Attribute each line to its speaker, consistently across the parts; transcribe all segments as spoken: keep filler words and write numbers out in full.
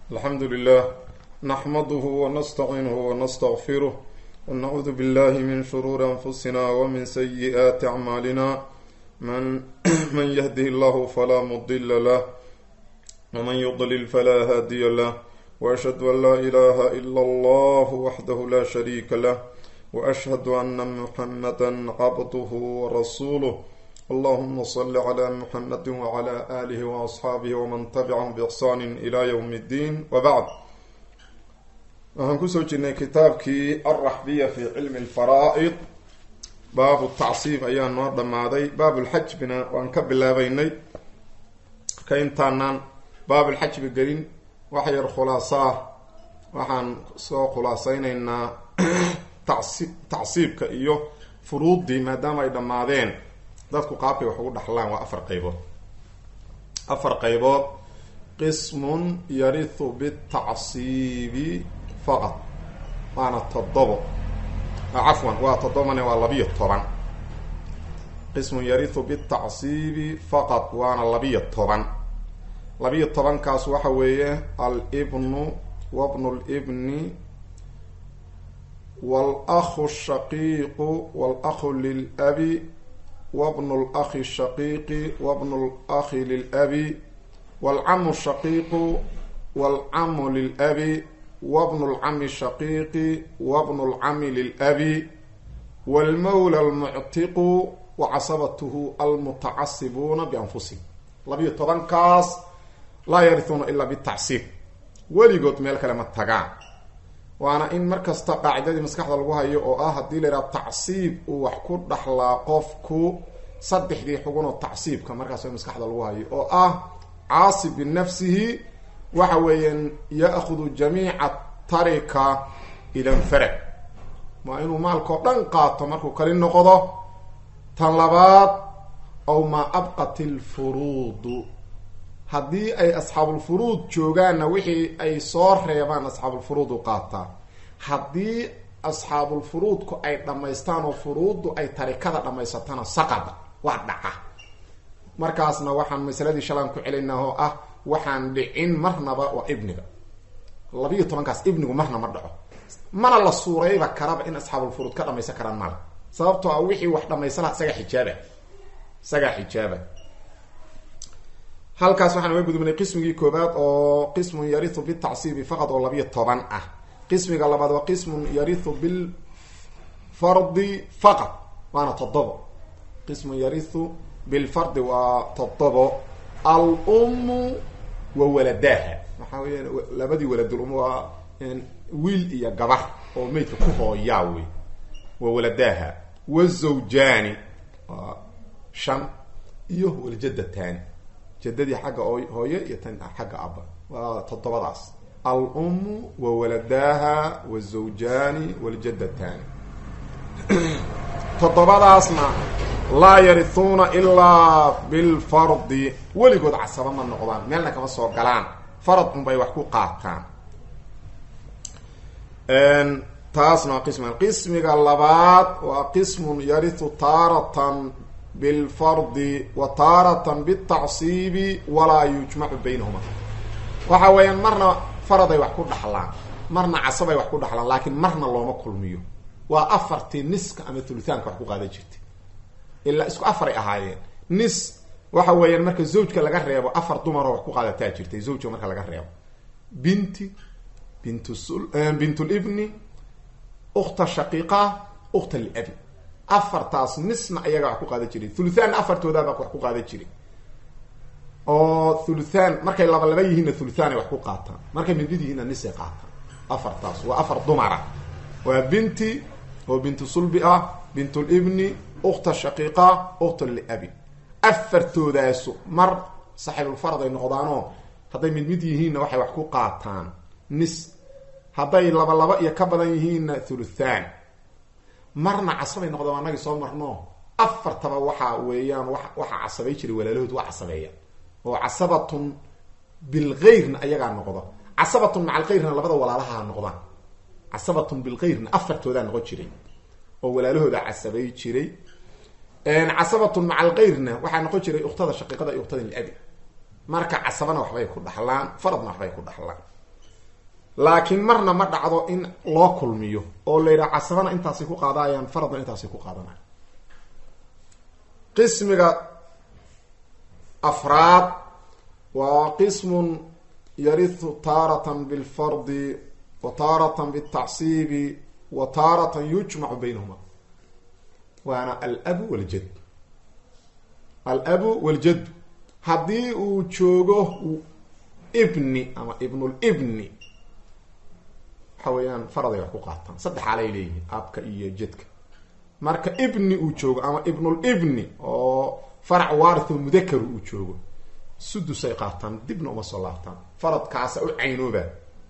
Speaker 1: الحمد لله نحمده ونستعينه ونستغفره ونعوذ بالله من شرور أنفسنا ومن سيئات أعمالنا من من يهده الله فلا مضل له ومن يضلل فلا هادي له وأشهد أن لا إله إلا الله وحده لا شريك له وأشهد أن محمدا عبده ورسوله اللهم صل على محمد وعلى آله وأصحابه ومن تبعهم بإحسان إلى يوم الدين وبعد وهنكسو جنة كتابك الرحبية في علم الفرائض باب التعصيب أيان نورد معدي باب الحج بنا وانكب الله بيني كإنتانان باب الحج بقرين وحير خلاصة وحن سو خلاصين إن تعصيب تعصيبك إيوه فروض دي مادام أيضا معدين dadku qaabkay wax ugu dhaxlaan waa afar qaybood afar qaybood qismun yarithu bit'asibi faqat waana toddobo afwan waa toddobane waa labiyo toban qismun yarithu bit'asibi faqat waana labiyo toban labiyo toban kaas waxa weeye al-ibnu wa ibnu al-ibni wal akhu ash-shaqiqu wal akhu lil-abi وابن الأخ الشقيق وابن الأخ للأب والعم الشقيق والعم للأب وابن العم الشقيق وابن العم للأب والمولى المعتق وعصبته المتعصبون بأنفسهم لبي طبعا كاس لا يرثون إلا بالتعصيب وليقول ميل كلمة تقع وانا ان مركز قاعده مسخخda lagu hayo oo ah hadii la yiraahdo tacsiib oo wax ku dhaxlaa qofku saddexdii xugun oo tacsiibka markaas oo masxada lagu hayo oo ah aasib bi nafsihi waxa weeyaan yaakhudhu jamii'a tarika ila farq ma inuu maalko dhan qaato markuu kali noqdo tan labaad aw ma abqatil furud haddii ay asxaabul furuud joogaanna wixii ay soo reebaan asxaabul furuud u qaataa haddii asxaabul furuudku ay dhammaystaan oo furuuddu ay tarikada dhammaysatana saqada waa dhaca markaasna waxaan masaladii shalaan ku celinaa oo ah waxaan dhicin marnaba waa ibniga labiyo tobankaas ibnigu marna ma dhaco mana la suurayba karaba in asxaabul furuud ka dhammaysan karaan mal sababtoo ah wixii wax dhammaysana isaga xijaaba isaga xijaaba halkaas waxaan uga gudubnay qismigii koobaad oo qismun yarithu bit'asibi faqad oo labiyo toban ah qismiga labaad waa qismun yarithu bil fardi faqad waana toddobo qismun yarithu bil fardi waa toddobo al ummu wa waladaha waxa weeyaan labadii waladul ummu waa wiil iyo gabar oo meydka ku hooyaa wey wa waladaha wa zawjani shan iyo wal jaddatan جددي حاجة هوية يتن حاجة أبا وتطبضاس الأم وولداها والزوجان والجدتان تطبضاسنا لا يرثون إلا بالفرض ولقد عصبا من النقضان مالنا كما سوى قلان فرض مباي وحكو قاقان ان تاسنا قسم القسم اللبات وقسم يرث تارة بالفرض وتارة بالتعصيب ولا يجمع بينهما waxa weeyaan marna faraday wax ku dhaxlaan marna casabay wax ku dhaxlaan laakiin marna looma kulmiyo waa afartii niska ama thuluthaanka wax ku qaadan jirtay illa isku afar ay ahaayeen nis waxa weeyaan marka zawjka laga reebo afar dumar oo wax ku qaadataa jirtay zawjka marka laga reebo binti bintu sul bintu ibni ukhta shaqiqa ukhta al-abi afartaas nisna ayaga wax ku qaadan jiray thuluthaan afartooda baa wax ku qaadan jiray oo thuluthaan markay laba laba yihiin thuluthaan ay wax ku qaataan markay mid mid yihiin nisay qaataan afartaas waa afar dumara waa binti oo bintu sulbi ah bintu ibni ukhta shaqiqa ukhta al-abi afartoodaas mar saaxibul farad ay noqdaano haday mid mid yihiin waxay wax ku qaataan nis haday laba laba iyo ka badan yihiin thuluthaan marna casabay noqdo anagi soo marno afartaba waxa weeyaan waxa casabay jiray walaalood waa casabeeyaan oo casabatun bil ghayrna ayaga noqdo casabatun macal ghayrna labada walaalaha noqdaan casabatun bil ghayrna afartooda noqon jiray oo walaalahooda casabay jiray een casabatun macal ghayrna waxa noqon jiray ukhtada shaqiiqada iyo ukhtada abi marka casabana waxbay ku dhaxlaan faradna waxbay ku dhaxlaan laakiin marna ma dhacdo in loo kulmiyo oo la yiraahdo casabana intaasi ku qaadayaan faradna intaasi ku qaadanayaan qismiga afraad wa qismun yarithu taratan bil fardi wa taratan bit ta'sib wa taratan yujma'u baynahuma wa ana al ab wal jadd al ab wal jadd hadii uu joogo ibni ama ibnul ibni xawayaan faraday wax ku qaataan saddex xalay leeyihiin abka iyo jadka marka ibni uu joogo ama ibnul ibni oo farac waarith mudakkar uu joogo sudus ay qaataan dibna uma soo laabtaan faradkaas u caynooba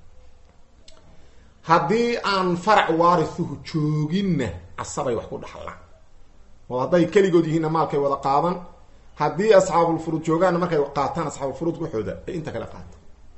Speaker 1: hadii aan farac waarithuhu jooginna asabay wax ku dhaxlaan oo haday kaligood yihiin maalkay wada qaadan hadii asxaabul furud joogaan markay qaataan asxaabul furud waxooda inta kala qaataan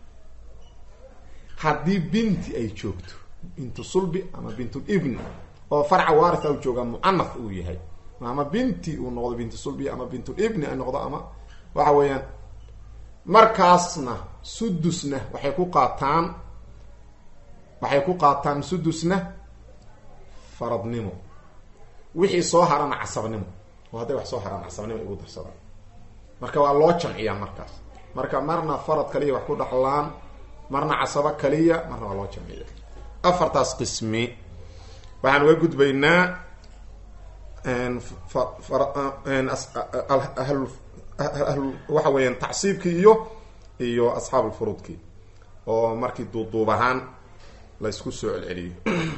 Speaker 1: hadii binti ay joogto bintu sulbi ama bintu ibn oo farca waarith ay jooga muannath uu yahay ama binti uu noqdo bintu sulbi ama bintu ibn ay noqdo ama waxa weeyaan markaasna sudusna waxay ku qaataan waxay ku qaataan sudusna faradnimo wixii soo harana casabnimo oo haday wax soo harana casabnimo ugu darsadaan marka waa loo jamciyaa markaas marka marna farad kaliya wax ku dhaxlaan marna casaba kaliya marna waa loo jamciyaa afartaas qismi waxaan uga gudbaynaa ان ان اهل اهل waxa weeyaan tacsiibkii iyo iyo asxaab al-furudki oo markii duuduubahan la isku soo celceliyo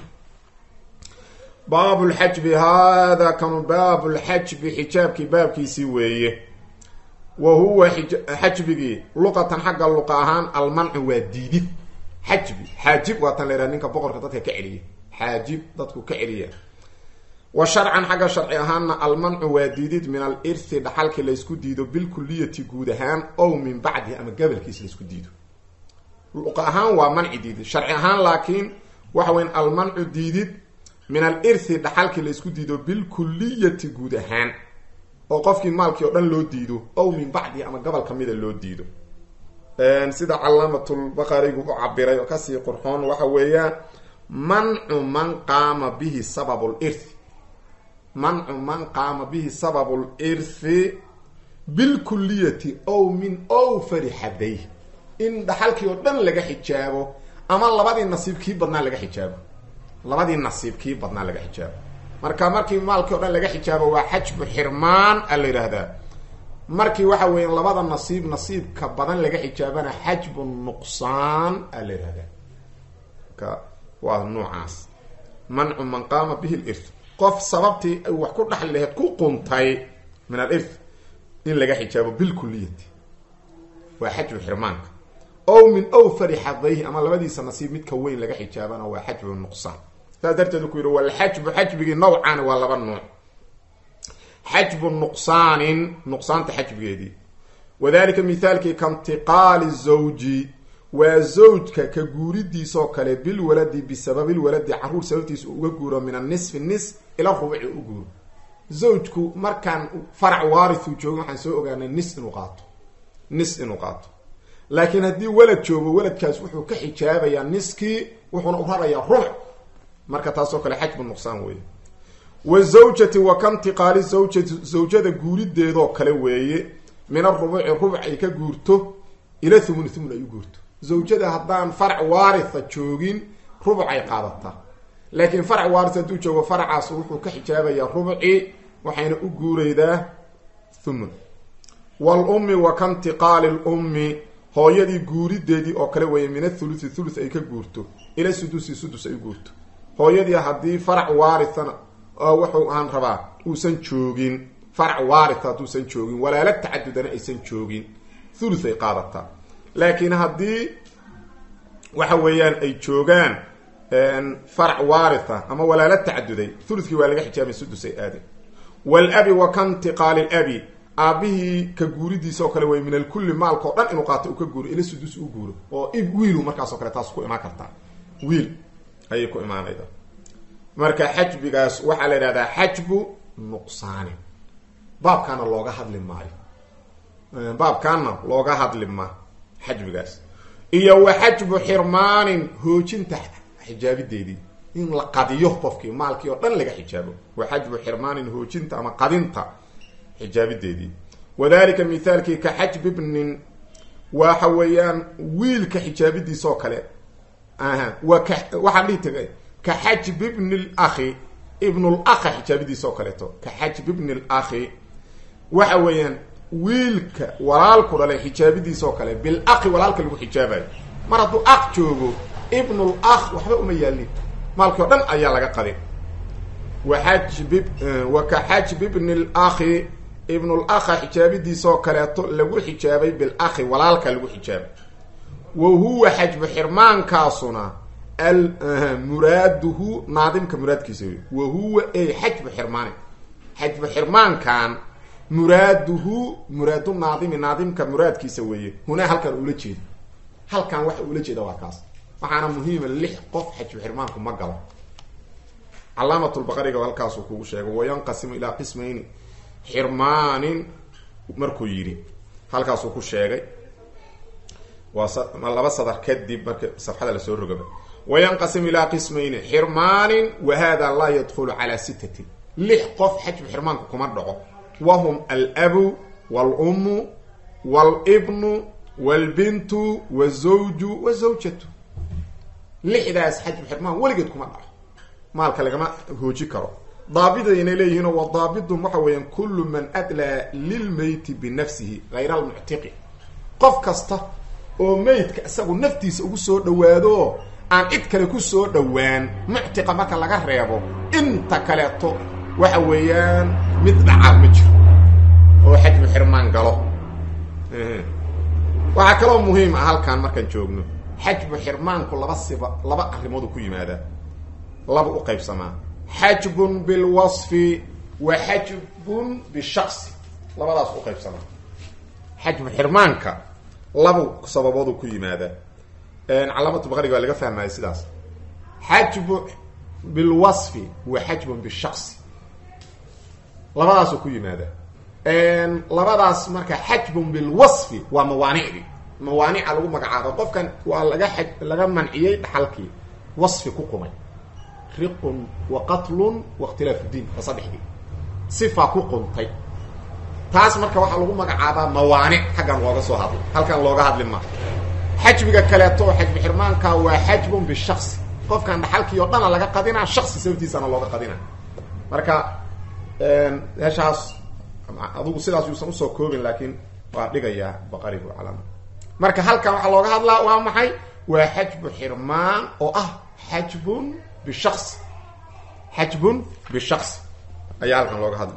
Speaker 1: باب الحجب هذا كان باب الحجب حجابك بابكيسي ويه وهو حجبي لغه حق اللقاهان المنع وديدي حجب حاجب وطن ليرانينك بقرك dadka ka celiye حاجب dadku ka celiye وشرعا حق شرعي اهان المنع وديدد من الارث دحلك لا اسكو ديدو بالكليه غودهان او من بعد اما قبلكيس لا اسكو ديدو لقاهان ومنع ديدد شرعي اهان لكن وحوين المنع ديدد من الارث دحلك لا اسكو ديدو بالكليه غودهان او قفكي مالكي او دن لو ديدو او من بعد اما قبل كميده لو ديدو ان سيده علامه البخاري او عبيري او كسي قرحون waxa weeyaa منع من قام به سبب الارث منع من قام به سبب الارث بالكليه او من اوفر حديه ان دحلكي او دن laga xijaabo ama labadii nasiibkii badnaa laga xijaabo labadii nasiibkii badnaa laga xijaabo marka markii maalkii oo dhan laga xijaabo waa xajbu xirmaan alla yiraahdaa markii waxa weeyaan labada nasiib nasiibka badan laga xijaabana xajbu nuqsaan alla yiraahdaa ka waa nuucaas man'u man qama bihi al-irth qof sababtii ay wax ku dhaxal lahayd ku quntay min al-irth in laga xijaabo bil kulliyati waa xajbu xirmaanka oo min awfar hadayhi ama labadiisa nasiib mid ka weyn laga xijaabana waa xajbu nuqsaan تقدرت تقول والحجب حجب نوعان ولا بنوع حجب النقصان نقصان تحجب دي وذلك مثال كانتقال الزوج وزوجك كغوريدي سو كله بالولد بسبب الولد عرور سببتيس وغورو من النصف النصف الى ربع وغورو زوجك مركان فرع وارث جوغ waxaan soo ogaanay nis inuu qaato nis inuu qaato laakiin hadii walad joogo waladkaas wuxuu ka xijaabayaa niski wuxuu u rarayaa ruuc marka taasoo kale xajbu nuqsaan weeye wazawjati wa kantiqali zawjati zawjada guurideedo kale weeye min ar-rubu'i rubu'i ka guurto ila thumun thumun ay guurto zawjada haddaan farc waaritha joogin rubu'i qaadata laakiin farc waaritha haduu joogo farcaas wuxuu ka xijaabayaa rubu'i waxayna u guureydaa thumun wal ummi wa kantiqali al-ummi hooyadii guurideedii oo kale weeye min ath-thuluthi thuluth ay ka guurto ila sudusi sudus ay guurto hooyadii hadii farac waarithana oo wuxuu aan rabaa uusan joogin farac waarith hadduusan joogin walaala tacadudana aysan joogin thuluth ay qaadataa laakiin hadii waxa weeyaan ay joogaan een farac waaritha ama walaala tacaduday thuluthkii waa laga xijaabay sudus ay aadeen wal abi wa kantiqal al abi abihi ka guuridiisa oo kale way min al kulli maalko dhan inuu qaato ka guuro ila sudus u guuro oo ib wiilu markaas oo kale taas ku imaan kartaa wiil ay ku imaanayda marka xajbigaas waxa la yiraahdaa xajbu nuqsaan baabkana looga hadli maayo baabkana looga hadli ma xajbigaas iyo waxajbu xirmaanin hoojinta xijaabideedii in la qadiyo qofkii maalkii oo dhan laga xijaabo waxajbu xirmaanin hoojinta ama qadinta xijaabideedii wadaalika mithaalkii ka xajb ibnin waxa weeyaan wiilka xijaabidiisa oo kale aha wa ka waxaan dhihi tagay ka xajb ibn al-akhi ibn al-akhi xijaabidiisa oo kale to ka xajb ibn al-akhi waxa weeyaan wiilka walaalku dhalay xijaabidiisa oo kale bil akhi walaalka lagu xijaabayo mar hadduu akh joogo ibn al-akh waxba uma yaalin maalkii oo dhan ayaa laga qadin waxajb wa ka xajb ibn al-akhi ibn al-akhi xijaabidiisa oo kale to lagu xijaabay bil akhi walaalka lagu xijaabay wa huwa xajb xirmaankaasuna al muraaduhu naadimka muraadkiisa wa huwa ay xajb xirmaan xajb xirmaankan muraaduhu muraadu naadimi naadimka muraadkiisa weeye huna halkan uu la jeedo halkan waxa uu la jeedo waa kaas waxaana muhiim lix qof xajb xirmaanku ma galo calaamatul baqariga halkaas uu kugu sheego wayanqasimu ila qismayn xirmaanin markuu yiri halkaas uu ku sheegay waa laba sadar kadib marka safxada la soo rogaba wayanqasimu ila qismayn xirmaanin wa hada la yadkhulu ala sittati lix qof xajb xirmaanku kuma dhaco وهم الأب والأم والابن والبنت والزوج والزوجة لحداث حجب حرمان ولقدكم الله مالك لكما هوجي كرو ضابط إليه هنا والضابط محويا كل من أدلى للميت بنفسه غير المعتقي قف كسته وميت كأسه نفتي سأقصه دوادو عن إتكالي كسه دوان معتقى مكا لغا ريابو انت كاليتو وحويان مثل عامجر oo xajb xirmaan galo ee waxa kale oo muhiim ah halkan markaan joogno xajb xirmaanku laba siba laba arimood ku yimaada laba u qaybsama xajbun bil wasfi wa xajbun bi shakhs labadaas u qaybsama xajb xirmaanka laba sababood ku yimaada een calaamatu baqariga laga fahmay sidaas xajb bil wasfi wa xajbun bi shakhs labadaas ku yimaada een labadaas marka xajbun bil wasfi wa mawaani'i mawaani'a lagu magacaabo qofkan waa laga xaj laga manciyay dhaxalkii wasfi ku qumay riqun wa qatlun wa ikhtilaf din fasadixi sifa ku quntay taas marka waxa lagu magacaabaa mawaani' xagan looga soo hadlo halkan looga hadlin ma xajbiga kale to xajb xirmaanka waa xajbun bi shakhs qofkan dhaxalkii oo dhan laga qadina shakhsi sabtiisana looga qadina marka een heeshaas adugu sidaas uu soo koobin laakiin waa dhigaya baqarigu calaam marka halkan waxa looga hadlaa waa maxay waa xajb xirmaan oo ah xajbun bi shakhs xajbun bi shakhs ayaa halkan looga hadlaa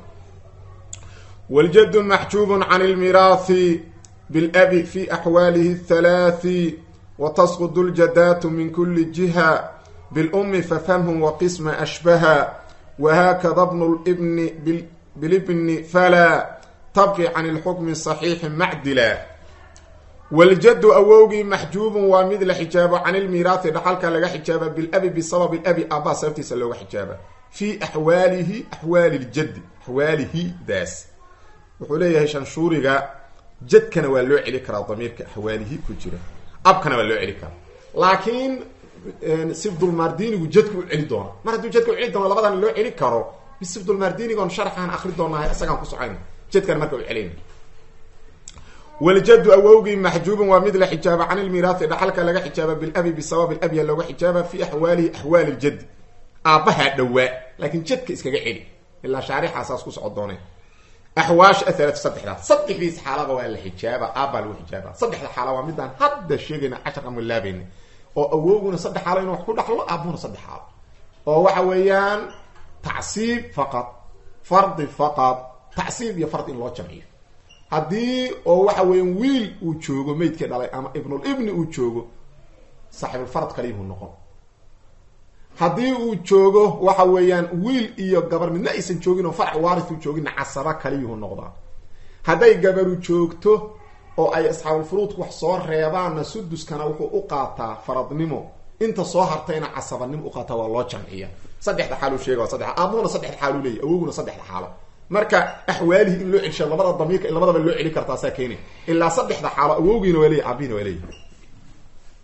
Speaker 1: wal jadd mahjub an al mirath bil abi fi ahwalihi thalath wa tasqud al jaddat min kulli jiha bil ummi fafhamhum wa qisma ashbaha wa hakadha ibn al ibn bil بالابن فلا تبقي عن الحكم الصحيح معدلا والجد أووغي محجوب ومثل حجابه عن الميراث دحلك لغا حجابه بالأب بسبب الأب أبا سبتي سلوغا حجابه في أحواله أحوال الجد أحواله داس وحوليه هشان شوريغا جد كان والو عليك را ضميرك أحواله كجرة أب كان والو عليك لكن سيفد المارديني وجدك علي دونا ما ردو جدك علي دونا لبدا لو علي كارو بسبد المارديني قام شرحان اخر دونا اسغان كسوعين جد كان marka علين والجد اووغي محجوب ومثل حجاب عن الميراث دحلك لغا حجاب بالابي بسبب الابي لغا حجاب في احوال احوال الجد ابها دواء لكن جدك اسكغا علي الا شارح اساس كسودونه احواش اثرت صدخ صدخ في حاله waa la xijaaba aba loo xijaaba saddexda xaala waa midaan hadda sheegina ashar ama laabeen oo awooguna saddex xaala inuu wax ku dhaxlo abuna saddex xaala oo waxa weeyaan تعصيب فقط فرض فقط تعصيب يا فرض ان لو جمعيه hadii oo waxa weyn wiil uu joogo meedka dhalay ama ibnul ibni uu joogo saaxib farad kaliihu noqon hadii uu joogo waxa weeyaan wiil iyo gabar midna aysan joogin oo farac waarith uu joogin casaba kaliihu noqda haday gabar uu joogto oo ay asxaabul furuud wax soo reebaan suduskana wuxuu u qaataa faradnimo inta soo hartayna casabanimo u qaataa waa loo jamciyaa saddexda xaal uu sheego saddex aabuna saddexda xaal uu leeyahay awoguna saddexda xaal marka ahwaalihi in loo celsho labada damiirka labadaba loo celi kartaa saa keenay illa saddexda xaal awogina waa leeyahay aabina waa leeyahay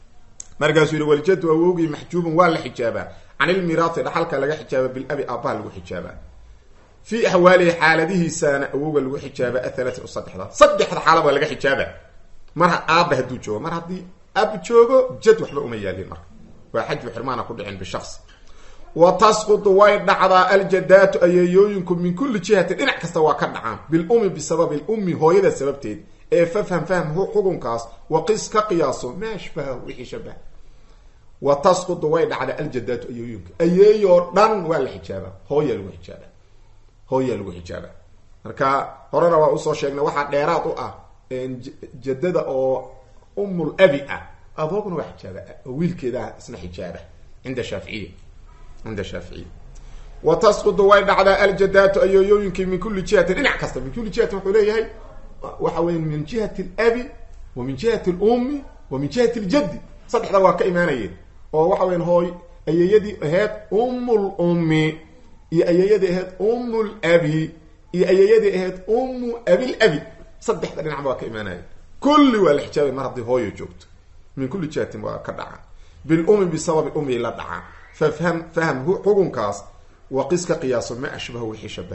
Speaker 1: markaasuu yiri wal jaddu awowgi mahjubun wal hijaba anil mirathi dhaxalka laga xijaba bil abi abaa lagu xijaba fi ahwali xaaladihi sana awowga lagu xijaba athalath usadxda sadxda xaalaba laga xijaba mar aaba haduu joogo mar hadii ab joogo jad waxba uma yaalin mar waa xaj xirmaana ku dhicin bi shakhs wa tasqutu wa dhacda al jaddat ayayooyinku min kulli jihati dhinac kasta waa ka dhacaan bil ummi bi sabab al ummi hooyada sababteed ee fafham faham hu xukunkaas wa qis ka qiyaaso maashba wixii shabah wa tasqutu wa dhacda al jaddat ayayooyinku ayayo dhan waa la xijaaba hooyada lagu xijaaba hooyada lagu xijaaba marka horena waa usoo sheegnay waxa dheeraad u ah jaddada oo ummul abi ah aboogna waa xijaaba wiilkeeda isna xijaaba inda shafi'i inda shafi'i wa tasqutu wa dhacda al jaddat ayayooyinku min kulli jihati dhinac kasta min kulli jihati wuxuu leeyahay waxa weyn min jihati al abi wa min jihati al ummi wa min jihati al jaddi sadexda waa ka iimaanayeen oo waxa weyn hooy ayayadii ahayd ummul ummi iyo ayayadii ahayd ummul abi iyo ayayadii ahayd ummu abil abi sadexda dhinac waa ka iimaanayeen kulli waa la xijaabay mar hadii hooyo joogto min kulli jihati waa ka dhaca bil ummi bi sabab ummi la dhaca fafham faham hu xukunkaas wa qis ka qiyaaso ma ashbahu wixii shabah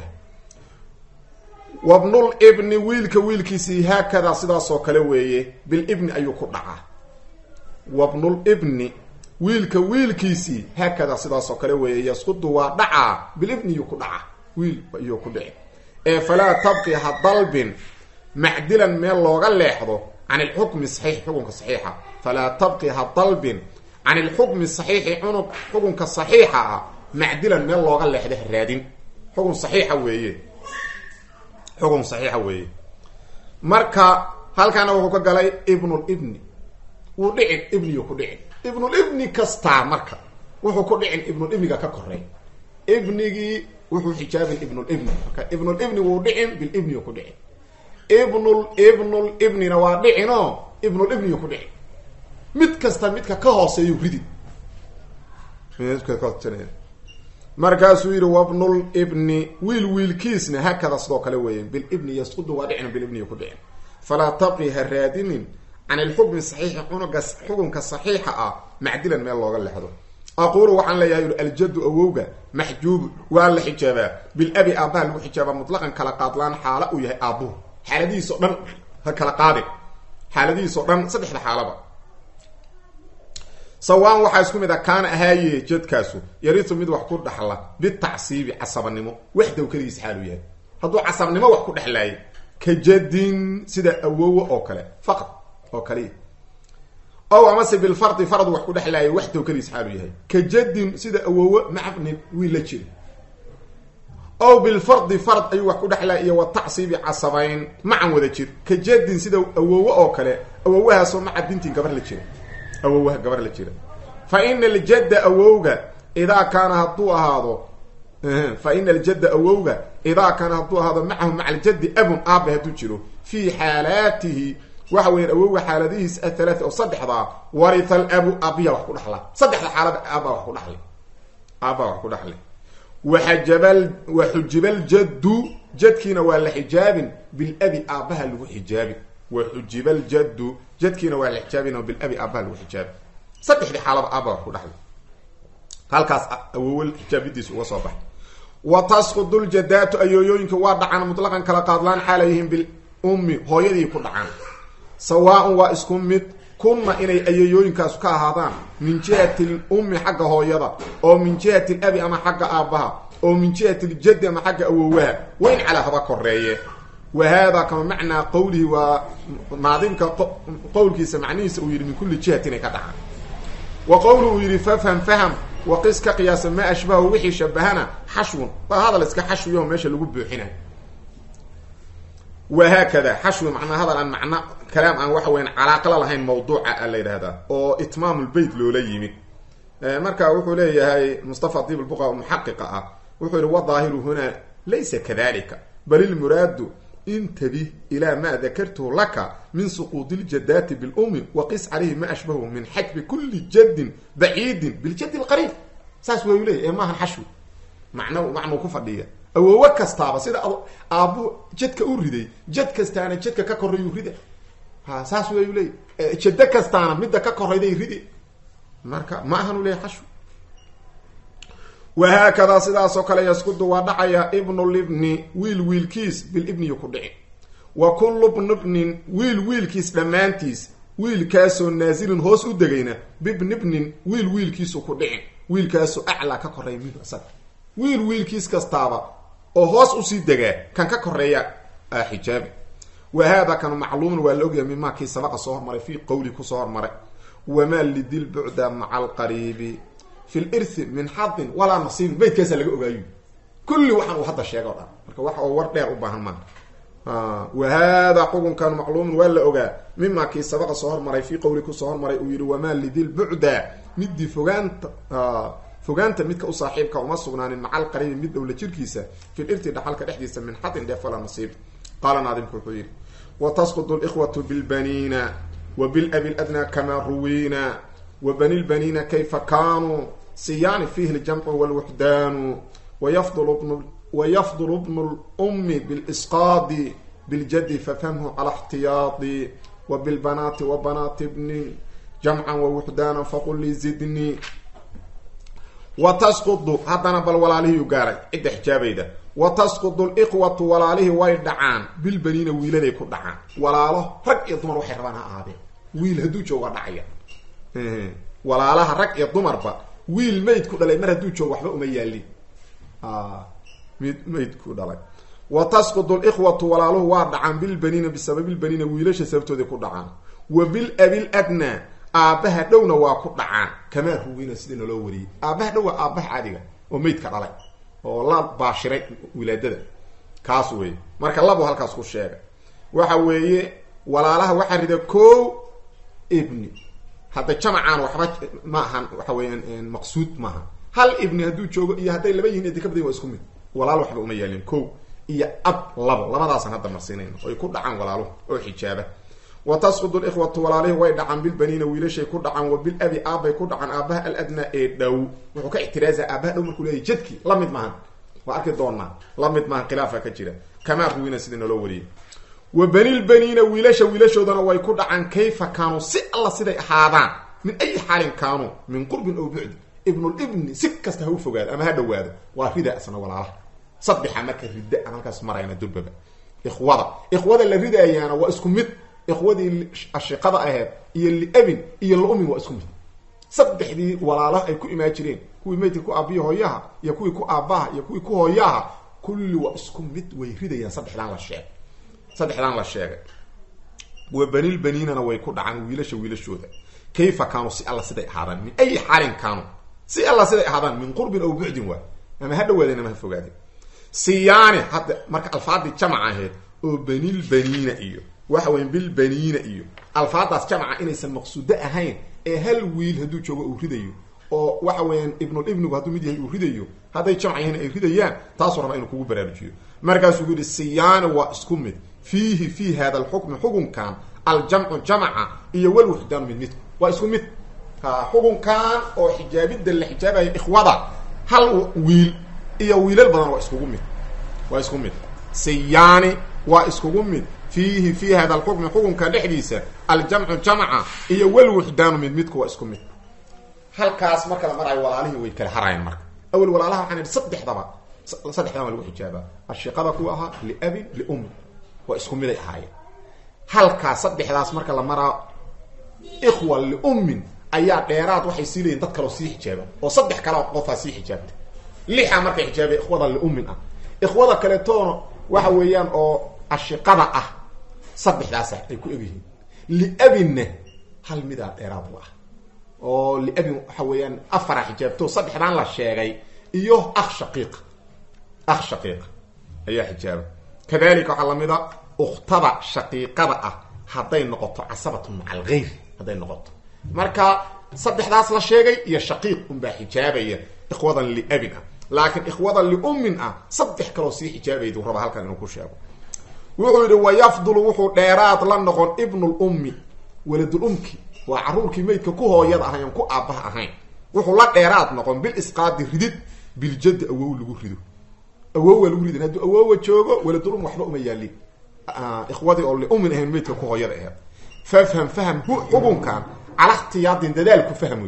Speaker 1: وابن الابن ويلك ويلكيسي هكذا سدا سو كله ويه بالابن ايو كدعا وابن الابن ويلك ويلكيسي هكذا سدا سو كله ويه يسقط ودعا بالابن يو كدعا ويل ايو كدعي اي فلا تبقي حضلب معدلا من لوغا ليخدو عن الحكم الصحيح حكم صحيحه فلا تبقي حضلب عن الحكم الصحيح عنق حكم صحيحه معدلا من لوغا ليخده رادين حكم صحيحه ويه حكم صحيح وي marka halkan wuxuu ka galay ibnul ibni uu dhicin ibniyo ku dhicin ibnul ibni kasta marka wuxuu ku dhicin ibnul ibniga ka koray ibnigi wuxuu xijaabin ibnul ibni marka ibnul ibni uu dhicin bil ibniyo ku dhicin ibnul ibnul ibni na waa dhicino ibnul ibniyo ku dhicin mid kasta midka ka hooseeyo ridi midka ka hooseeyo markaasuu yiri wabnul ibni wiil wiilkiisna hakada sidoo kale weeyeen bil ibni yasqudu wad'in bil ibni ku dhicin fala tabqi haradin an al hukm sahih unugas hukumka sahiha ah macdilan meel looga leexdo aqulu waxan la yahay al jadd awowga mahjub wa la hijaba bil abi abaa lagu hijaba mutlaqan kala qaadlaan xaala uu yahay abu xaaladiiso dhan ha kala qaade xaaladiiso dhan saddexda xaalaba سواء waxa isku mid ah kaan ahaaye jadkaasu yariitu mid wax ku dhaxla bid tacsiibi asabanimo waxda kaliis xaalu yahay haduu asabnimo wax ku dhaxlay ka jadin sida awowo oo kale faqad oo kale oo ama si bil fard fard wax ku dhaxlay waxda kaliis xaalu yahay ka jadin sida awowo macabni wiil la jir oo bil fard fard ay wax ku dhaxlay iyo wa tacsiibi asabayn macan wada jir ka jadin sida awowo oo kale awowaha soo macabintii gabar la jir أووه قبر لجيرة فإن الجد أووه إذا كان هدو هذا فإن الجد أووه إذا كان هدو هذا معه مع الجد أب أب هدو جيرو في حالاته وهو أووه حالته الثلاثة أو صدح ذا ورث الأب أبيه وحكو نحله صدح الحالة أبا وحكو نحله أبا وحكو نحله وحجب وحجب الجد جد كينا ولا حجاب بالأبي أبها له حجاب وحجب الجد جد كينا ولا حجابنا بالأبي أبها له حجاب صدح دي حالة أبا وحكو نحله هالكاس أول حجاب يديس وصبح وتسقط الجدات أيوينك وضعنا مطلقا كلا قادلان حاليهم بالأم هو يدي يكون عن سواء واسكم كنا إني أيوينك سكا هذا من جهة الأم حق هو يضا أو من جهة الأبي أما حق أبها أو من جهة الجد أما حق أووها وين على هذا كرية وهذا كما معنى قوله ومعظم قولك سمعني سوير من كل جهة كدعا وقوله يري فهم فهم وقيس كقياس ما أشبه وحي شبهنا حشو فهذا لسك حشو يوم ماشي اللي قبه حين وهكذا حشو معنى هذا الآن معنى كلام عن وحوين علاقة لهين موضوع الليل هذا أو إتمام البيت لوليمي مركا وحو لي هاي مصطفى الطيب البقاء محققة وحو الظاهر هنا ليس كذلك بل المراد انتبه إلى ما ذكرته لك من سقوط الجدات بالأم وقس عليه ما أشبهه من حجب كل جد بعيد بالجد القريب ساس ويلي ما حشو معنى معنى كفديه او وكستابا سيده ابو جدك اوريدي جد كستانا جدك ككوريو ريده ها ساس ويلي جد كستانا ميد ككوريدي ريدي marka ma ahanu leeyahay xashu وهكذا sidaas oo kale yasqudu wa dhacaya ibnu libni wiil wiilkiis bil ibni ku dhici wa kullu ibnin wiil wiilkiis dhamaantiis wiilkaasoo naazilin hoos u degayna bibn ibnin wiil wiilkiisu ku dhici wiilkaasoo acla ka koreeya mid asag wiil wiilkiis kastaaba oo hoos u sii degaa kan ka koreeya xijaab وهذا كان معلوم واللوغيا مما كي سبق سو hormaray في قولي ku soo hormaray وما لدل بعد مع القريب في الارث من حظ ولا نصيب بيت كاس laga ogaayo kulli waxaan uu hadda sheego dhan marka waxa uu war dheer u baahan ma ah وهذا قوم كان معلوم ولا ogaa مما كي سبق soo hormaray في قولي ku soo hormaray uu yiri وما لدل بعد مدي فوغانت فوغانت midka u saaxiibka uma sugnaanin مع القريب mid dawla jirkiisa في الارث dhaxalka dhexdiisa من حظ dheef ولا نصيب قال ناظم كحوير وتسقط الإخوة بالبنين وبالأب الأدنى كما روينا وبني البنين كيف كانوا سيان فيه الجمع والوحدان ويفضل ابن ويفضل ابن الأم بالإسقاط بالجد ففهمه على احتياط وبالبنات وبنات ابن جمعا ووحدانا فقل لي زدني وتسقط هذا بل ولا له يقاري عند حجابي ده وتسقط الإخوة ولا له ويدعان بالبنين ويلدي كدعان ولا له رق يضمر وحربانها هذا ويل هدو جوغا دعيا ولا له رق يضمر با ويل ميد كدلay mar hadu joog waxba uma yaali ah mid mid kudalay وتسقط الإخوة ولا له ويدعان بالبنين بسبب البنين ويلش sababtooda ku dhacaan وبالأب الأدنى aabaha dhowna waa ku dhacaan kama ruwina sidina loo wariyay aabaha dhow aabaha caadiga oo meedka dhalay oo la baashiray wilaadada kaas weey marka labo halkaas ku sheegay waxa weeye walaalaha waxa rida ko ibni hada jamacaan waxba ma ahan waxa weeyaan maqsuud maaha hal ibni haduu joogo iyo haday laba yihiin idin ka badan waa isku mid walaal waxba uma yeelin ko iyo ab labo labadaas hadda marsiinayno oo ku dhacaan walaalo oo xijaaba وتسقط الإخوة ولاله ويدعن بالبنين ويلشي كدعن وبالأبي آبا كدعن آباء الأدنى إدو وحكا اعتراز آباء لهم الكلية جدكي لمد معهم وأكد دوننا لمد معهم خلافة كتيرا كما أخوين سيدنا الأولين وبني البنين ويلشي ويلشي ودنا ويكدعن كيف كانوا سي الله سيدي حاضان من أي حال كانوا من قرب أو بعد ابن الابن سكس تهو فقاد أما هذا وهذا ورداء سنة ولا صدح مكة رداء أنا كاسمرين الدببة إخوة إخوة اللي رداء يعني واسكم مت إخوتي الشقة أهاد هي اللي أبن هي اللي أمي وأسكم صدح دي ولا لا يكون إماجرين كوي ميت يكون أبيه هياها يكون يكون أباه يكون يكون هياها كل وأسكم مت ويريد يا صدح لان الشيء صدح لان الشيء وبني البنين أنا ويكون عن ويلش ويلش وذا كيف كانوا سي الله سيد هذا من أي حال كانوا سي الله سيد هذا من قرب أو بعد وا أما هذا وذا ما فوقاتي سياني حتى مرك الفاضي جمع هاد وبني البنين إيوه وحوين بالبنين إيو الفاضاس جمع إنيسان مقصودة أهين إيه هل ويل هدو جوغا أوريديو أو وحوين ابن الابن هدو ميدي أوريديو هذا يجمع هنا أوريديان تاصر ما إنو كوبو برابجيو مركز يقول السيان واسكمت فيه فيه هذا الحكم حكم كان الجمع جمع إيو والوحدان من متك واسكمت حكم كان أو حجابي دل حجابي إخواضا هل ويل إيو ويل البضان واسكمت واسكمت سياني واسكمت فيه في هذا الحكم حكم كان دحديسه الجمع جمع اي والوحدان من ميدكو اسكو ميد halkaas marka la maray walaalihi way kala harayeen marka awal walaalaha waxaan saddex daba saddex daba lagu xijaaba ashiqada ku aha li abi li um wa isku mid ay ahaayeen halkaas saddexdaas marka la maraa ikhwa li um ayaa dheeraad waxay siileen dad kale oo sii xijaaba oo saddex kale oo qof sii xijaabta lixa marka xijaaba ikhwada li um ah ikhwada kale toona waxa weeyaan oo ashiqada ah صدح داسة يكون أبيه لأبينا هل مدى إراد الله أو لأبي حويان أفرح حجابته صدح دان لا شيء إيوه أخ شقيق أخ شقيق أي حجاب كذلك على مدى أختبع شقيقة هذين النقطة عصبة مع الغير هذين النقطة مركا صدح داس لا شيء يا شقيق بحجابه إخوة لأبينا لكن إخوة لأمنا صدح كروسي حجابه دو ربها هلكا نكون شابه وحول ويفضل وحول ديرات لنقون ابن الأم ولد الأمك وعرورك ميتك كوهو يضعها ينكو أبها أهين وحول لك ديرات نقون بالإسقاط ردد بالجد أوو لغو ردو أوو لغو ردو ندو أوو تشوغو ولد الأم وحبا أميالي آه إخواتي أولي أمن أهين ميتك كوهو يضعها فافهم فهم هو حبون كان على احتياط دلالك فهموي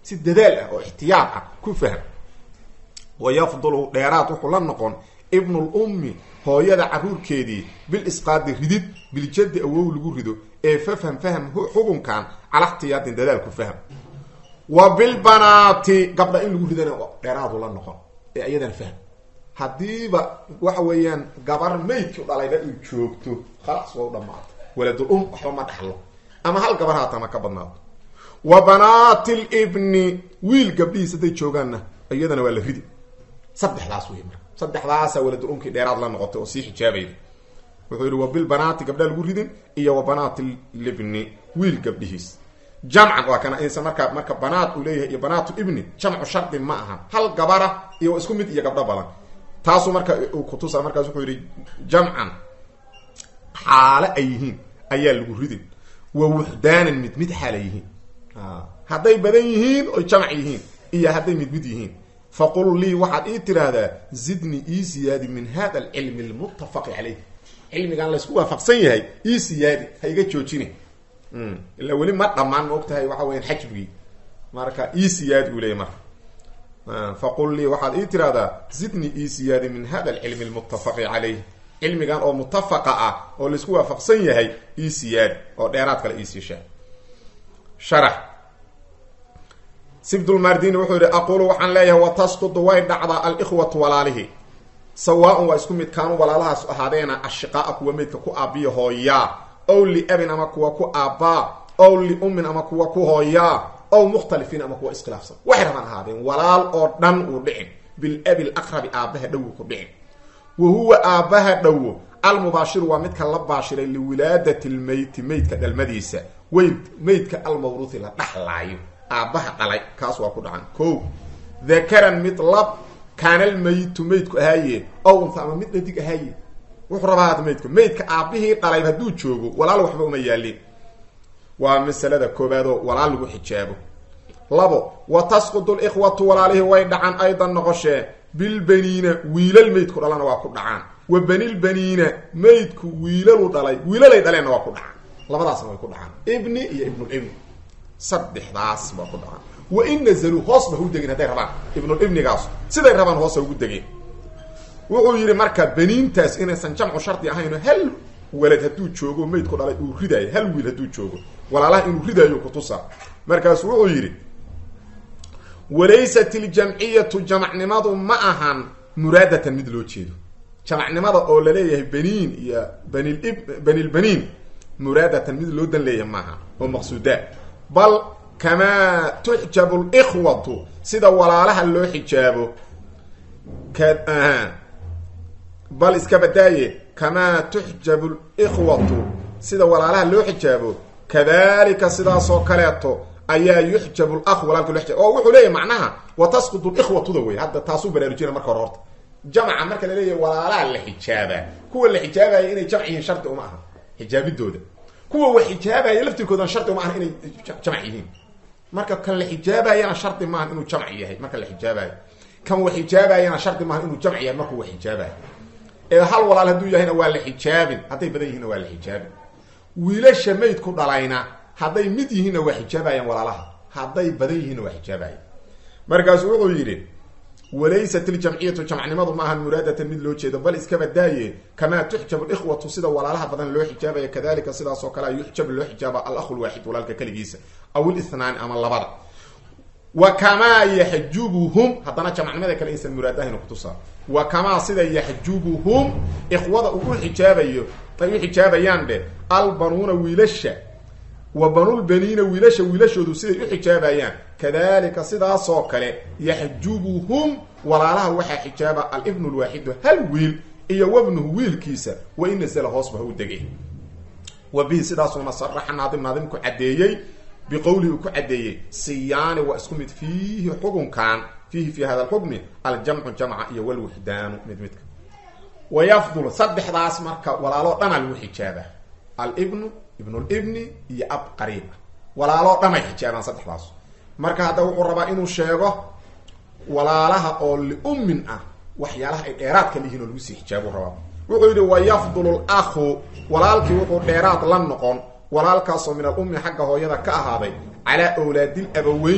Speaker 1: si dadaal ah oo ixtiyaad ah ku faham wayafdulu dheeraad wuxuu la noqon ibnul ummi hooyada caruurkeedii bil isqaadi ridid bil jaddi awow lagu rido ee fafham faham xukunkan ala ixtiyaadin dadaal ku faham wa bil banaati gabdha in lagu ridana dheeraad la noqon ee ayadan faham hadiiba waxa weeyaan gabar meydku dhalayba uu joogto khalaas waa dhamaad walad um waxba ma dhaxlo ama hal gabar haata ma ka badnaado wa banaatil ibni wiil gabdhiisa day joogaana ayadana waa la ridi saddexdaas weey marka saddexdaas walad umki dheeraad la noqoto oo si xijaabayda wuxuu yiri wa bil banaati gabdha lagu ridin iyo wa banaatil ibni wiil gabdhihiis jamcan waa kana insa marka marka banaat uu leeyahay iyo banaatu ibni jamcu shardi ma aha hal gabara iyo isku mid iyo gabdha badan taasu marka uu ku tusa markaas wuxuu yiri jamcan xaala ayhiin ayaa lagu ridin wa wuhdaanan mid mid xaala yihiin haday badan yihiin oo jamc yihiin iyo haday mid mid yihiin faqul li waxad ii tiraahdaa zidni ii siyaadi min hada al-ilm al-muttafaq alayh ilmigan la isku waafaqsan yahay ii siyaadi hayga joojine mm illa wali ma dhamaan ma ogtahay waxa weeyaan xajbigi marka ii siyaadi uu leeyahay faqul li waxad ii tiraahdaa zidni ii siyaadi min hada al-ilm al-muttafaq alayh ilmigan oo muttafaqa ah oo la isku waafaqsan yahay ii siyaadi oo dheeraad kale ii siisha sharax سبد المردين وحوري أقول وحن ليه وتسقط وين دعضا الإخوة ولاله سواء واسكم كانوا ولا هذين الشقاء وميتك كو أبي هويا أو لأبن أما كو كو أبا أو لأم أما كو كو هويا أو مختلفين أما كو إسخلاف صح وحر من هذين ولا الأردن ودعن بالأب الأقرب أباه دو كدعن وهو أباه دو المباشر وميتك اللباشر لولادة الميت ميتك المديسة وين ميتك الموروث لنحلايو aabaha qalay kaas waa ku dhacan ko dhakaran mitlab kana almayt maytku ahaye oo unta ama mid dhadig ahaye wuxuu rabaa maytku maytka aabihi qalay haduu joogo walaal waxba uma yaalin waa masalada koobaado walaal lagu xijaabo labo wa tasqutu al-ikhwatu walaalihi way dhacan aydan noqoshee bil banina wiilal maytku dhalana waa ku dhacaan wa banil banina maytku wiilalu dhalay wiilalay dhaleena waa ku dhacaan labadaas way ku dhacaan ibni iyo ibnul ibni saddexdaas ba ku dhacaan wa in nazalu hoos ba u degin haday rabaan ibnul ibnigaas siday rabaan hoos ugu degin wuxuu yiri marka baniintaas inaysan jamcu sharti ahayn hal walad haduu joogo meydku dhalay uu ridayo hal wiil haduu joogo walaalaha inuu ridayo ku tusa markaas wuxuu yiri walaysat al-jam'iyatu jam'nimadu ma ahan muradatan mid loo jeedo jam'nimada oo la leeyahay baniin iyo banil ib banil baniin muradatan mid loo dan leeyahay maaha oo maqsuuda bal kama tuhjabu al-ikhwatu sida walaalaha loo xijaabo ka bal iska badaaye kama tuhjabu al-ikhwatu sida walaalaha loo xijaabo kadalika sida soo kaleeto ayaa yuhjabu al-akh walaalku loo xijaabo oo wuxuu leeyahay macnaha wa tasqutu al-ikhwatu dawi hadda taasu baraarujina marka hore horta jamca marka la leeyahay walaalaha la xijaaba kuwa la xijaabay inay jamciyin sharti uma aha xijaabidooda kuwa wax xijaabay laftirkooda sharti uma aha inay jamciyin marka kan la xijaabayana sharti ma aha inuu jamci yahay marka la xijaabayo kan wax xijaabayana sharti ma aha inuu jamci yahay marka wax xijaabayo ee hal walaal haduu yahayna waa la xijaabin haday badan yihiin waa la xijaabin wiilasha meyd ku dhalayna haday mid yihiin waa xijaabayaan walaalaha haday badan yihiin waa xijaabayaan markaas wuxuu yiri وليست الجمعيه جمعنimadu ma ahan muraadatan mid loo jeedo bal iska badaaye kama tuhjabu al-ikhwatu sida walaalaha badan loo xijaabay kadalika sida soo kala yuhjab loo xijaaba al-akh al-wahid walaalka kaligiisa aw al-ithnan ama labada wa kama yahjubuhum hadana jamعنimada kale insan muraadahin ku tusa wa kama sida yahjubuhum ikhwada ugu xijaabayo ay xijaabayaan de al-banuna wiilasha wa banul banina wiilasha wiilashoodu sida u xijaabayaan kadalika sida soo kale yahjubuhum walaalaha waxa xijaaba al-ibn al-wahid hal wiil iyo wabnuhu wiilkiisa wa in sala hoosba u degay wa bi sida soo nasraxa naadim naadim ku cadeeyay biqawli ku cadeeyay siyani wa isku mid fihi xukunkan fihi fi hada al-hukm al-jam'u jam'a iyo wal wahdan mid midka wa yafdul saddexdaas marka walaalo dhan al xijaaba al-ibn ibn al-ibn iyo ab qariib walaalo dhan ay xijaabaan saddexdaas marka hada wuxuu rabaa inuu sheego walaalaha oo li ummin ah waxyaalaha ay dheeraad ka lihiin oo lagu sii xijaabo rabaa wuxuu yiri wa yafdulu al-akhu walaalkii wuxuu dheeraad la noqon walaalkaas oo min al-ummi xagga hooyada ka ahaaday ala awlaadil abawayni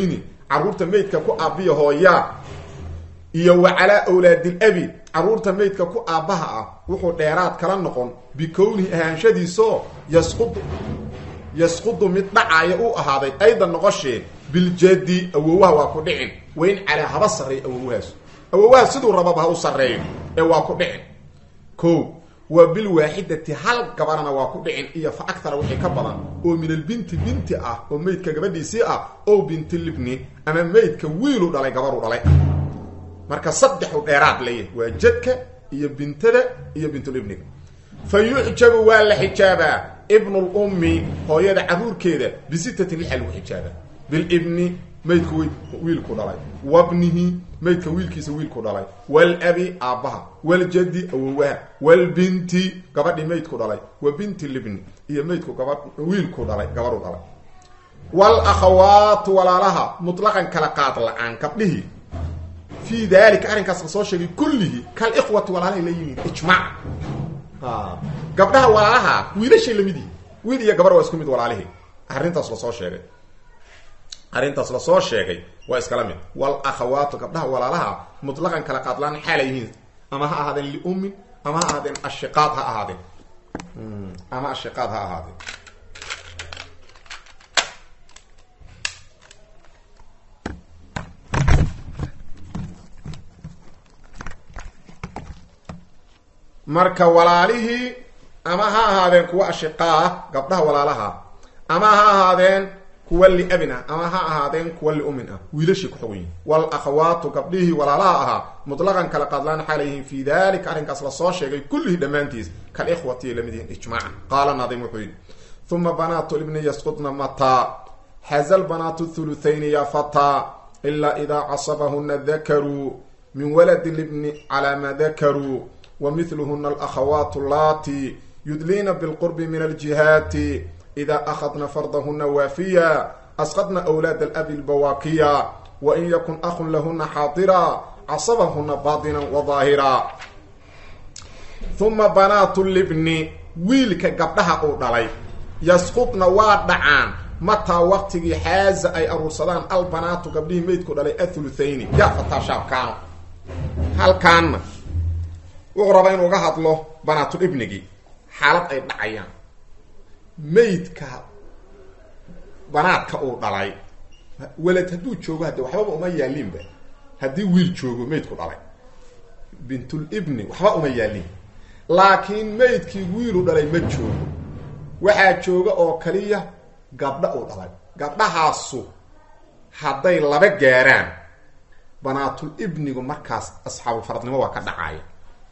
Speaker 1: عرورتا ميدكا كو ابي هويا iyo wala awlaadil abi arurta meedka ku aabaha ah wuxuu dheeraad kala noqon bi kowni ahaanshadiiso yasqud yasqud mid dhacaya uu ahaaday aydan noqoshee bil jaddi awowaha waa ku dhicin weyn ala haba saray awowahaas awowaha sidoo rababa u sareeyo ee waa ku dhicin ko wa bil waahidati hal gabarana waa ku dhicin iyo fa akthar wixii ka badan oo min al binti binti ah oo meedka gabadhiisii ah oo binti libni ama meedka wiilu dhalay gabaru dhalay marka saddex u dheeraad leeyahay waa jadka iyo bintada iyo bintul ibniga fayujabu wal hijaba ibn al ummi hooyada caruurkeeda bisitati lihal hijaba bil ibni meedku wiilku dhalay wabnihi meedka wiilkiisa wiilku dhalay wal abi abaha wal jaddi awaha wal binti gabadhi meedku dhalay wa binti libni iyo meedku gabadh wiilku dhalay gabaru dhalay wal akhawat walalaha mutlaqan kala qaad la'aan kabdhihi في ذلك أرنك أصلا شيء كله كالإخوة ولا لا يلين إجماع آه قبلها ولا لها ويلا شيء لمدي ويلا يا جبر واسكمد ولا عليه أرنك أصلا شيء أرنك أصلا شيء وايس كلامي والأخوات قبلها ولا لها مطلقا كالقاتلان حاليين أما هذا اللي أمي أما هذا الشقاق هذا أما الشقاق هذا marka walaalihi ama ha ahaadeen kuwa ashiqaa gabdhaha walaalaha ama ha ahaadeen kuwa li abina ama ha ahaadeen kuwa li umina wiilashi ku xogin wal akhawatu gabdhihi walaalaha aha mutlaqan kala qadlaan xalayhim fi dhalika arinkaas la soo sheegay kulli dhamaantiis kal ikhwati lamidin ijmaac qala nadim wuxuu thumma banatu ibni yasqutna mata hazal banatu thuluthayn ya fata illa idha asabahunna dhakaru min walad ibn ala ma dhakaru ومثلهن الأخوات اللاتي يدلين بالقرب من الجهات إذا أخذن فرضهن وافيا أسقطن أولاد الأب البواكيا وإن يكن أخ لهن حاضرا عصبهن باطنا وظاهرا ثم بنات الابن ويلك قبلها أولي يسقطن وادعان متى وقت حاز أي أرسلان البنات قبله ميتكو دلي الثلثين يا فتى شاب كانوا هل كان وقربا inuu ga hadlo banaatul ibnigi xaalad ay dhacayaan meedka banaadka uu dhalay walad haduu joogo hada waxba uma yaalinba hadii wiil joogo meedku dhalay bintul ibni waxba uma yaalin laakiin meedkii wiilu dhalay ma joogo waxa jooga oo kaliya gabdha uu dhalay gabdhahaasu haday laba gaaraan banaatul ibnigu markaas asxaabul faradnimo waa ka dhacaya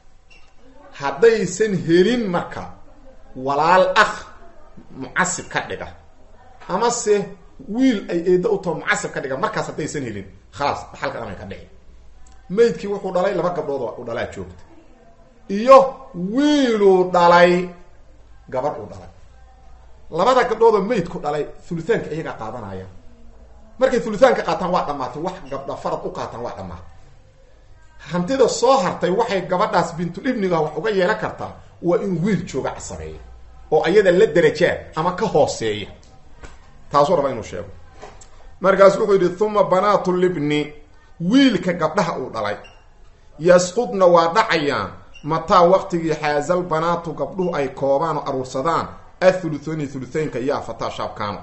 Speaker 1: haddaysan helin marka walaal akh mucasib ka dhiga ama se wiil ay eedo u too mucasib ka dhiga markaas haddaysan helin khalaas halka dhamay ka dhici meedkii wuxuu dhalay laba gabdhood oo dhalaa joogta iyo wiilu dhalay gabar uu dhalay labada gabdhood oo meedku dhalay thuluthaanka iyaga qaadanaya markay thuluthaanka qaataan waa dhamaatay wax gabdha farad u qaataan waa dhamaatay hantida soo hartay waxay gabadhaas bintul ibniga wax uga yeelan kartaa waa in wiil jooga casabeeyo oo ayada la darajaa ama ka hooseeya taasoo raba inuu sheego markaas wuxuu yiri thumma banatul ibni wiilka gabdhaha uu dhalay yasqudna waa dhacayaan mata waqtigii xaazal banaatu gabdhuhu ay koobaan oo aruursadaan athuluthani thuluthaynka yaa fata shaabkaan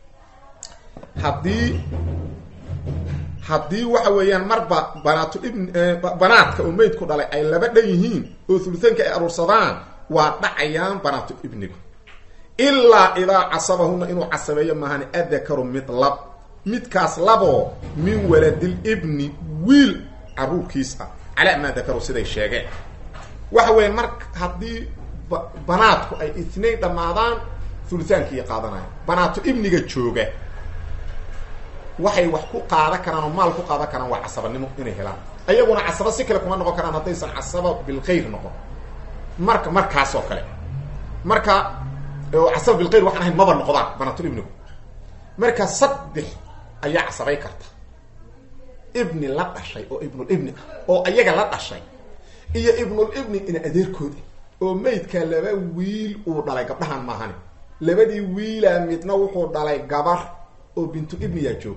Speaker 1: hadii hadii waxa weeyaan marba banaatu ibn banaadka oo meedku dhalay ay laba dhan yihiin oo thuluthaynka ay aruursadaan waa dhacayaan banaatu ibniga illa idha asabahuna inuu casabeeyo mahan adakaru midlab midkaas labo min waladil ibni wiil aruurkiisa ala ma dakaru siday sheegeen waxa weyn mark hadii banaadku ay ithnay dhamaadaan thuluthaanki qaadanayaan banaatu ibniga jooga waxay wax ku qaada karaan oo maal ku qaada karaan waa casabanimo inay helaan ayaguna casaba si kale kuma noqon karaan hadaysan casaba bil khayr noqon marka markaas oo kale marka oo casaba bil khayr waxaan ahayn maba noqdaan banaatu ibnigu marka saddex ayaa casabay karta ibni la dhashay oo ibnul ibni oo ayaga la dhashay iyo ibnul ibni in adeerkoodi oo meydka laba wiil uu dhalay gabdhahan maahan labadii wiila midna wuxuu dhalay gabar oo bintu ibni ya joogta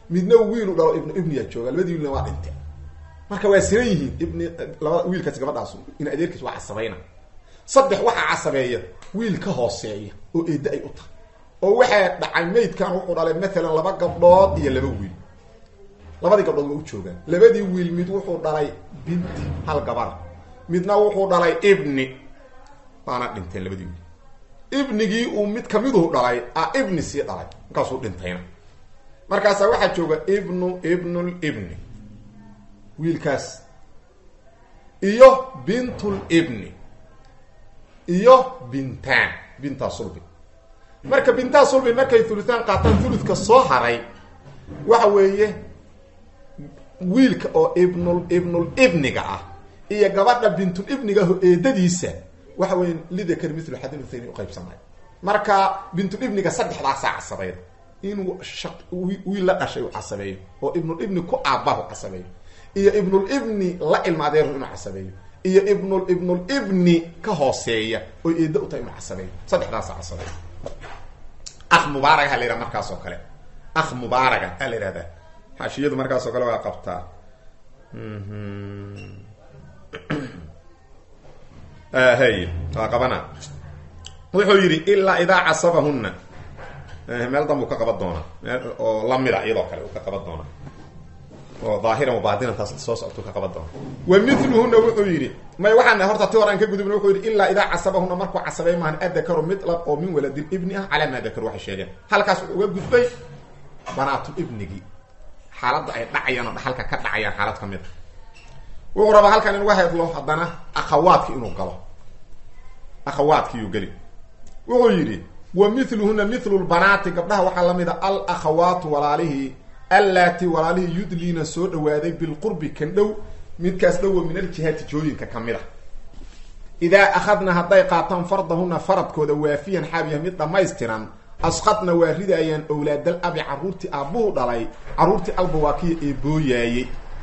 Speaker 1: midna wiil u dhalo ibnu ibniya jooga labadii wiilna waa dhintay marka waa siran yihiin ibni laba wiilkaas gabadhaas in adeerkiis waa casabayna saddex waxa casabeeya wiil ka hooseeya oo eeda ay u tahay oo waxa dhacay meydkan wuxuu dhalay mesela laba gabdhood iyo laba wiil labadii gabdhood waa u joogaan labadii wiil mid wuxuu dhalay binti hal gabar midna wuxuu dhalay ibni waana dhintay labadii wiil ibnigii uu mid kamidu dhalay a ibni si dhalay markaas uu dhintayna markaas waxa jooga ibnu ibnul ibni wiilkaas iyo bintul ibni iyo bintan binta sulbi marka binta sulbi markay thuluthan qaatan thuluthka soo haray waxa weeye wiilka oo ibnul ibnul ibniga ah iyo gabadha bintul ibniga oo eedadiisa waxa weeye lidakar mithlu hadin thani u qaybsanay marka bintul ibniga saddexdaas casabeeyo inuu wiil la dhashay uu casabeeyo oo ibnul ibni ku aabahu casabeeyo iyo ibnul ibni la ilmaadeer inuu casabeeyo iyo ibnul ibnul ibni ka hooseeya oo eeda u tahay inuu casabeeyo saddexdaas casabeeyo akh mubarak hal ira markaas oo kale akh mubarak hal iraada hashiyadu markaas oo kale waa qabtaa mhm ah hay qabana wuxuu yiri illa idha asabahunna meel dambu ka qabad doona oo lamida iyadoo kale uu ka qabad doona oo daahira oo baadina taas soo socto ka qabad doona wa mithluhunna wuxuu yiri may waxaan horta tooran ka gudubna wuxuu yiri illa idha asabahunna markuu casabay maan adakaru midlab oo min walad ibni ala ma dakar waxa sheegay halkaas uga gudbay banaatu ibnigi xaaladda ay dhacayaan oo halka ka dhacayaan xaalad kamid wuxuu rabaa halkan in waxa hadlo hadana akhawaadki inuu galo akhawaadki uu gali wuxuu yiri wa mithluhunna mithlu albanati gabdhaha waxa lamida al akhawat walalihi allati walalihi yudlina soo dhawaaday bil qurbi kan dhow midkaas dhow min al jihati jooyinka kamida ida akhadna haday qaatan fardahunna faradkooda waafiyan xaabiya mid dhamaystiran asqadna waaridayaan awlaadal abi arurti abu dhalay arurti albawaaqiy ee booyaayay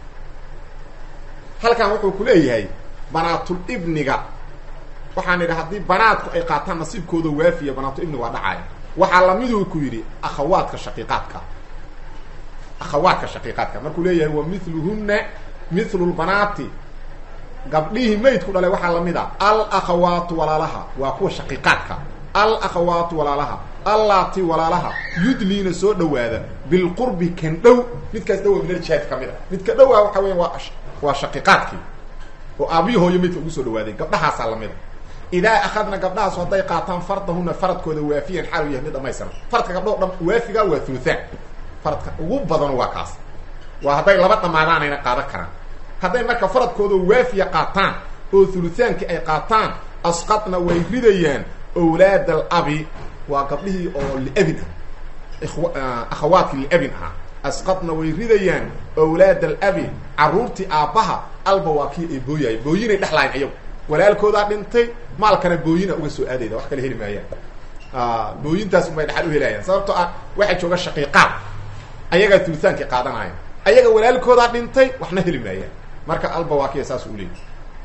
Speaker 1: halkan wuxuu ku leeyahay banaatul ibniga waxaan ila hadii banaadku ay qaataan nasiibkooda waafiya banaatul ibni waa dhacay waxa la mid uu ku yiri akhawaadka shaqiiqaadka akhawaadka shaqiiqaadka markuu leeyahay wa mithluhunna mithlul banati gabdhihi meyd ku dhalay waxa la mid ah al akhawaat walaalaha waa kuwa shaqiiqaadka al akhawaat walaalaha allati walaalaha yudlina soo dhawaada bil qurbi kan dhow midkaas dhow min al-jihad kamida midka dhow waxa weeyaan waa waa shaqiiqaadki oo abiyo hooyo midka ugu soo dhawaaday gabdhahaas la mid ida akhadna gabdhahaas waday qaataan fardahuna faradkooda waafiyan xaal yahay mid dhamaysan faradka gabdho dham waafiga waa thuluthan faradka ugu badan waa kaas waa haday laba dhamaadaan ayna qaadan karaan haday marka faradkooda waafiya qaataan oo thuluthanki ay qaataan asqatna way ridayaan awlaad al-abi waa gabdhihii oo liabin ikhwa akhawaadki liabin ah asqatna way ridayaan awlaad al-abi arurti aabaha albawaqi ee booyay booyinay dhaxlaan ayagu walaalkooda dhintay maalkana booyina uga soo aadayda wax kale heli maayaan ah booyintaas ma dhaxal u helayaan sababtoo ah waxa jooga shaqiiqaad ayaga tulsaanki qaadanaya ayaga walaalkooda dhintay waxna heli maayaan marka albawaqi asaas u leeyahay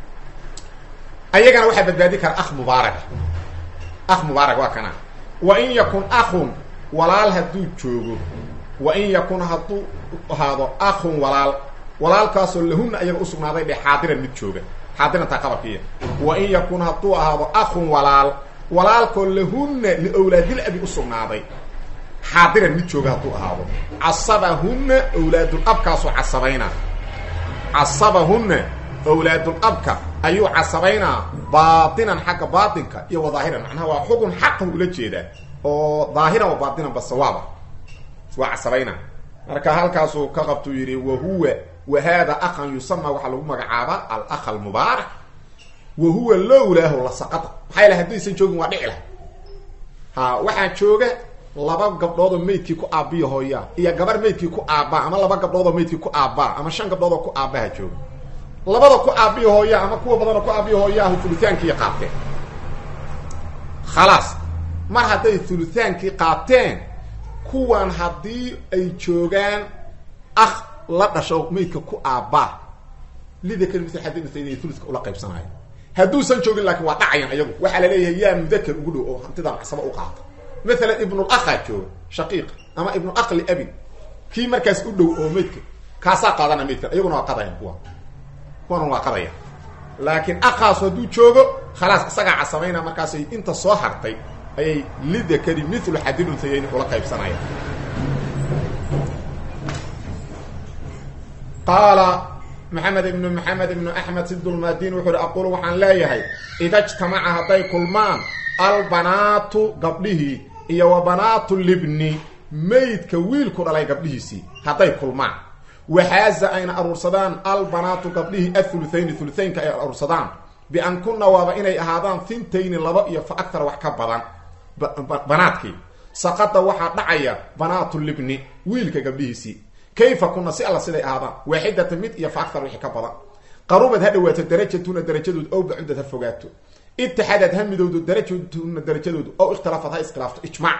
Speaker 1: ayagana waxa badbaadi kara akh mubarak akh mubarak waa kana wa in yakun akhun walaal haduu joogo wa in yakun hadu hado akhun walaal walaalkaas oo lahuna ayaga u sugnaaday dhe xaadiran mid jooga xaadiran ta qabarkiya wa in yakun hadu hado akhun walaal walaalko lahuna li awlaadil abi u sugnaaday xaadiran mid jooga hadu hado asabahunna awlaadul abkaas oo casabayna asabahunna awlaadul abka ayu casabayna baatinan xaq baatinka iyo wadaahiran macnaha waa xugun xaq ula jeeda oo daahiran wa baatinan basawaba waa casabayna marka halkaas uu ka qabto yiri wa huwa wa hada akhan yusamma waxa lagu magacaaba al akh al mubarak wa huwa lawlahu la saqata hayla hadaysan joogin waa dhicila ha waxa jooga laba gabdhood oo meydkii ku aabiyo hooya iyo gabar meydkii ku aaba ama laba gabdhood oo meydkii ku aaba ama shan gabdhood oo ku aabaha jooga labada ku aabiyo hooya ama kuwa badan oo ku aabiyo hooya ah thuluthaanki qaateen خلاص mar haday thuluthaanki qaateen kuwan hadii ay joogaan akh la dhasho meydka ku aaba lidakar mithal hadii mithayni thuluthka ula qaybsanayo haduu san joogin laakiin waa dhacayan ayagu waxa la leeyahay yaa mudakar ugu dhow oo hantida xasaba u qaata مثلا ابن الاخ جوه شقيق اما ابن اخ لابن kii markaas u dhow oo meydka kaasaa qaadana meydka iyaguna waa qadayaan kuwa kuwana waa qadaya laakiin aqaas hadduu joogo khalaas isagaa casabayna markaasay inta soo hartay ayay lidakari mithlu xadil unthayayn ula qaybsanayaan qaala maxamed ibnu maxamed ibnu axmed sidulmaadiin wuxuu hi aqulu waxaan leeyahay ida ijtamaca hadday kulmaan albanaatu gabdhihii iyo wa banaatu libni meydka wiilku dhalay gabdhihiisii hadday kulmaan waxaaza ayna aruursadaan albanaatu gabdhihii athuluthayni thuluthaynka ay aruursadaan bian kunna waaba inay ahaadaan thintayni laba iyo fa aktar wax ka badan banaadkii saqada waxaa dhacaya banaatu libni wiilka gabdhihiisii kayfa kuna si alla siday ahaadaan waaxidatan mid iyo fa aktar wixii ka badan qarubad ha dhawaato darajatuna darajadoodu ow bacudad ha fogaato itixaadad ha midowdo darajatuna darajadoodu ow ikhtilaafad ha iskhilaafto ijmaac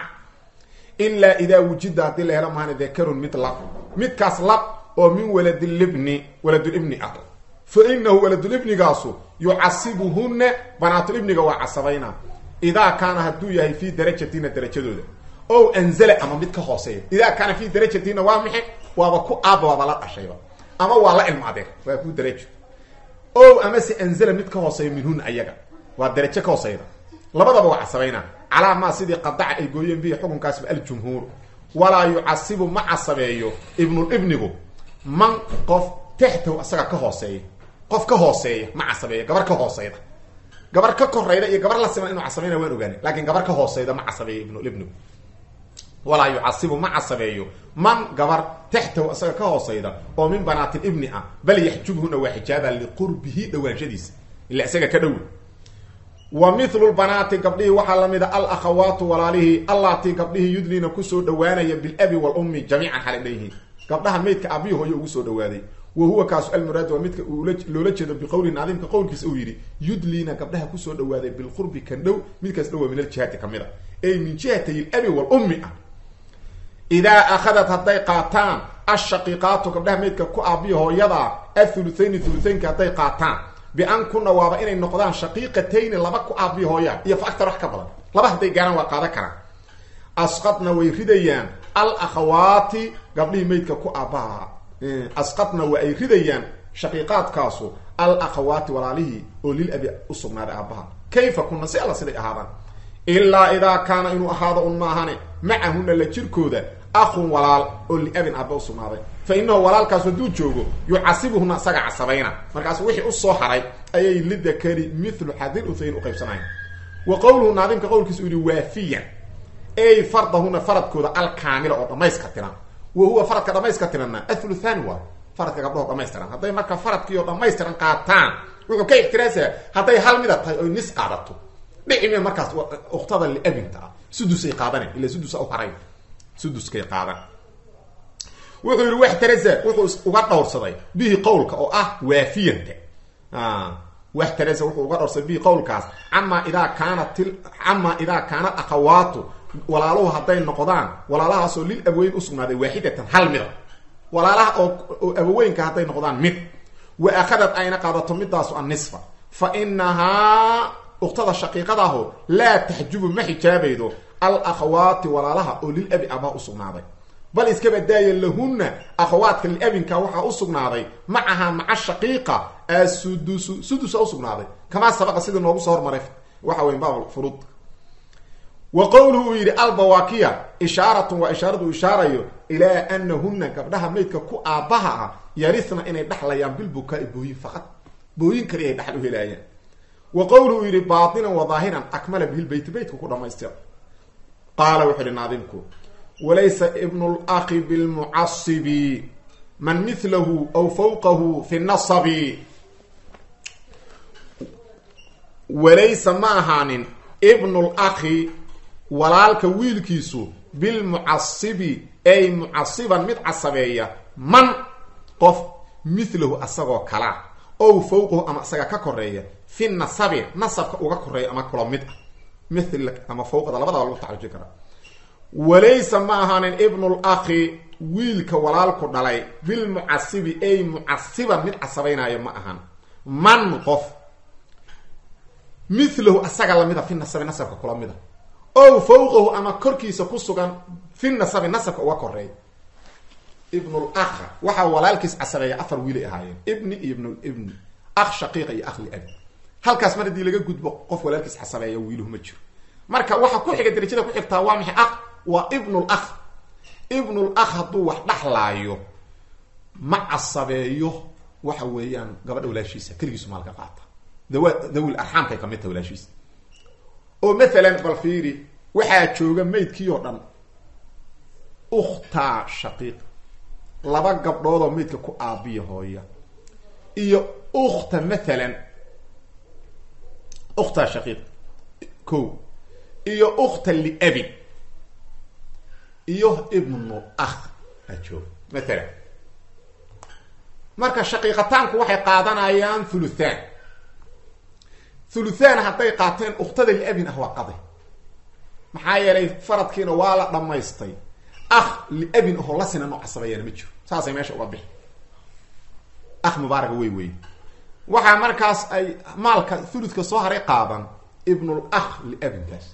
Speaker 1: ilaa idaa wujida haddii la helo maana dakarun mid lab midkaas lab oo min waladilibni waladulibni ah fa inahu waladulibnigaasu yucasibuhunna banaatulibniga waa casabayna idaa kaana hadduu yahay fii darajatina darajadooda ow anzala ama mid ka hooseeya idaa kaana fii darajatina waa maxe waaba ku aaba waaba la dhashayba ama waa la ilma adeer waa ku darajo ow amase anzala mid ka hooseeya minhunna ayaga waa darajo ka hooseyda labadaba waa casabayna calaa maa sidii qadaca ay gooyeen bihi xukunkaasba aljumhuur walaa yucasibu ma casabeeyo ibnulibnigu man qof taxtahu asaga ka hooseeya qof ka hooseeya ma casabeeyo gabar ka hooseyda gabar ka korayda iyo gabar la siman inuu casabayna waan ogaanay laakiin gabar ka hooseyda ma casabeeyo ibnulibnigu walaa yucasibu ma casabeeyo man gabar taxtahu asaga ka hooseyda oo min banaatilibni ah bal yaxjubhuna waa xijaaba liqurbihi dhawaanshadiisa ila isaga ka dhow wa mithlu lbanaati gabdhihii waxaa lamida alakhawaatu walaalihii allatii gabdhihii yudniina kusoo dhawaanaya bilabi walummi jamiican xalay leeyihiin gabdhaha meydka abihi hooyo ugu soo dhawaaday wa huwa kaasu almuraad waa midka loola jeedo biqowli naadimka qowlkiisa uu yidhi yudliina gabdhaha kusoo dhawaaday bilqurbi kan dhow midkaas dhow waa min aljihaati kamid a ay min jihatay labi walummi ah idaa akhadat hadday qaataan ashaqiiqaatu gabdhaha meydka ku aabihi hooyada athuluthayni thuluthaynka hadday qaataan bian kuna waaba inay noqdaan shaqiiqatayni laba ku aabihi hooya iyo fa aktar wax ka badan laba hadday gaaraan waa qaadan karaan asqadna way ridayaan alakhawaati gabdhihii meydka ku aabaha asqadna waa ay ridayaan shaqiiqaadkaasu alakhawaati walaalihii oo lil abi usugnaaday aabaha kayfa kuna si alla siday ahaadaan ilaa idaa kaana inuu ahaado un maahane macahuna la jirkooda akhun walaal oo liabin aaba usugnaaday fa inahu walaalkaas hadduu joogo yucasibuhuna isaga casabayna markaas wixii usoo haray ayay lidakari mithlu xadil uthayn uqaybsanayan wa qowluhu naadimka qowlkiisa uu yihi waafiyan ay fardahuna faradkooda alkaamila oo dhamayska tiran wa huwa faradka dhamayska tiranna athuluthani waa faradka gabdhaho dhamaystiran hadday marka faradkii oo dhamaystiran qaataan wuxuu ka ixtiraasa hadday hal mida tahay oy nis qaadato dhici me markaas uktada liabinta ah sudusay qaadane ila sudusa u haray suduskay qaadan wuxuu yidhi wax tarasa wuxuu uga dhowrsaday bihi qowlka oo ah waafiyanta wax tarasa wuxuu uga dhowrsaday bihi qowlkaas ama idaa kaanat ama idaa kaanat akhawaatu walaaluhu hadday noqdaan walaalahaasoo lil abaweyn usugnaaday waaxidatan hal mida walaalaha oo abaweynka hadday noqdaan mid wa akhadat ayna qaadato midaasu annisfa fa inahaa uktada shaqiiqadaaho laa taxjubu ma xijaabaydo alakhawaati walaalaha oo lil abi abaha usugnaaday bal iska badaaya lahunna akhawaadka liabinka waxaa usugnaaday macaha maca shaqiiqa asudusu sudusa usugnaaday kamaa sabaqa sidii noogu soo hormaray waxa weyn baab furud wa qowluhu uu yidhi albawaakiya ishaaratun waa ishaaradu ishaarayo ilaa anahunna gabdhaha meydka ku aabbaha ah yarithna inay dhaxlayaan bilbukaa-i booyin faqad booyin kali ay dhaxal u helaayaan wa qowluhu uu yidhi baatinan wa daahiran akmala bihi lbeyt beytka ku dhamaystira qaala wuxuu ihi naadimku walaysa ibnu laqi bilmucasibi man milahu aw fawqahu fi nasabi walaysa ma ahaanin ibnu laqi walaalka wiilkiisu bilmucasibi ay mucasiban mid casabeeya man qof milahu asagoo kalaa ow fawqahu ama isaga ka koreeya fi nasabi nasabka uga koreeya ama kula mid ah mil ama fawqada labadaba lagu taxriijin karaa walaysa ma ahaanin ibnu laqi wiilka walaalku dhalay bilmucasibi ay mucasiban mid casabaynaayo ma ahan man qof milahu asaga lamida fi nasabi nasabka kula mida ow fawqahu ama korkiisa ku sugan fi nasabi nasabka uga koreeya ابن الاخ waxa walaalkiis casabeeya afar wiil ahaayeen ibni ibn ibn akh shaqiiq iyo akh li-ab halkaas mar hadii laga gudbo qof walaalkiis casabeeya wiiluhu ma jiro marka waxa ku xiga darajada ku xigtaa waa maxay akh waa ibn al-akh ibn al-akh haduu wax dhaxlaayo ma casabeeyo waxa weeyaan gabadha walaashiisa kaligiisu maalka qaata dawil arham kay kamid tahay walaashiisa oo mesela bal fiiri waxa jooga meydkii oo dhan ukhta shaqiiq laba gabdhood oo meydka ku aabiyo hooya iyo ukhta mesela ukhta shaqiiq ko iyo ukhta li abi iyo ibnu akh ajoog mesela marka shaqiiqataanku waxay qaadanayaan thuluthan thuluthan haday qaateen ukhtada li abi ah waa qadi maxaa yeelay faradkiina waa la dhamaystay akh li abi oo la sina nooc sabayana ma jiro saasay meesha uga bixi akh mubarak way way waxa markaas ay maalka thuluthka soo haray qaadan ibn al-akh li abi kaas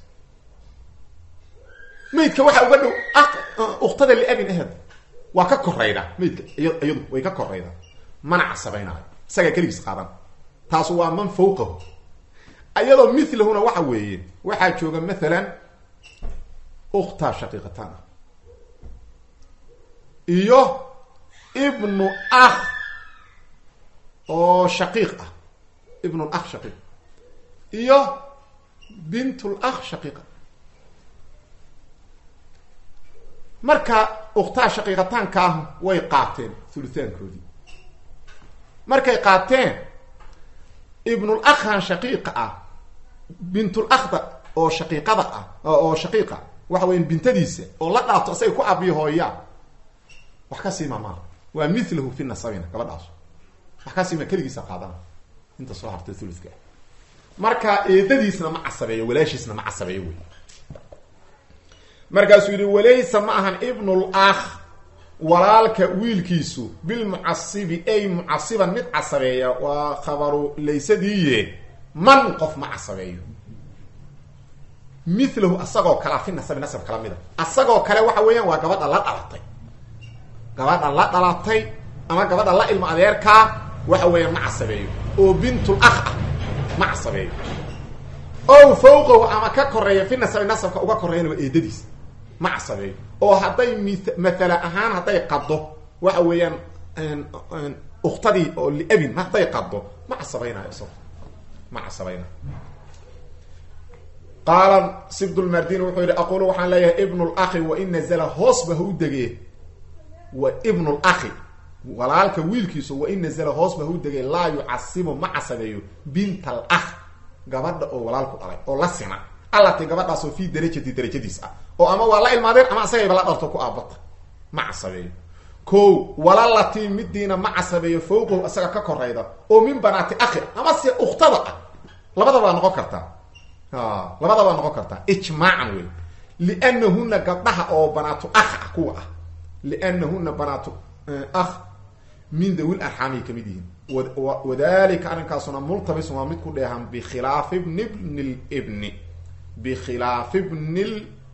Speaker 1: meydka waxa uga dhow akh ukhtada li abi ahad waa ka korayda meydka iyadu way ka korayda mana sabaynayo isaga kaligiis qaadan taas waa man fawqahu ayadoo mithlahuna waxa weeye waxa jooga mesela ukhta shaqiiqatan iyo ibnu akh oo shaqiiq ah ibnu akh shaqiiq iyo bintul akh shaqiiqa marka ukhta shaqiiqatan ka way qaateen thuluthankoodii markay qaateen ibnu akh shaqiiqa ah bintul akhda oo shaqiiqada ah oo shaqiiqa waxa weyn bintadiisa oo la dhaafto asay ku abiyo hooya wax ka siima ma waa mithluhu fi nasabina gabadhaas wax ka siima kaligiisa qaadana inta soo hartay thuluthka marka eedadiisna ma casabeeyo walaashiisna ma casabeeyo way markaas yiri walaysa ma ahan ibn al-akh walaalka wiilkiisu bil mu'assibi ay mu'assiban mid casabeeya wa khabaru laysadiye man qof ma casabeeyo mithluhu asagoo kala fi nasab nasab kala mida asagoo kale waxa weeyaan waa gabadha la dhalatay gabadha la dhalatay ama gabadha la ilmo adeerka waxa weeyaan ma casabeeyo oo bintul akh ma casabeeyo oo fawqahu ama ka koreeyo fi nasab nasabka uga koreeyna eedadiis ma casabeeyo oo haday mesela ahaan haday qado waxa weeyaan een ukhtadi oo li abi ma haday qado ma casabeeynayo soo ma casabeeyna قال سبد المردين وحيد أقول وحان ليه ابن الأخ وإن نزل هصبه ودقيه وابن الأخ ولعلك ويلكيسو وإن نزل هصبه ودقيه لا يعصب مع سبيه بنت الأخ قبض أو ولعلك عليه أو لسنا الله تقبض أصو في درجة دي درجة دي سأ أو أما والله المدير أما سيب لا أرتكو أبط مع سبيه كو ولا التي مدينة مع سبيه فوقه أساق ككريدا أو من بنات أخي أما سي أختبأ لبدا بقى نقوكرتا اه لبدا waa noqon kartaa ijmaacan weey li'annahunna gabdhaha oo banatu akh kuwa ah li'annahunna banatu akh min dawil arhami kamidin wadalika arrinkaasuna multabis waa mid ku dheehan bi khilaaf ibn ibn al-ibn bi khilaaf ibn al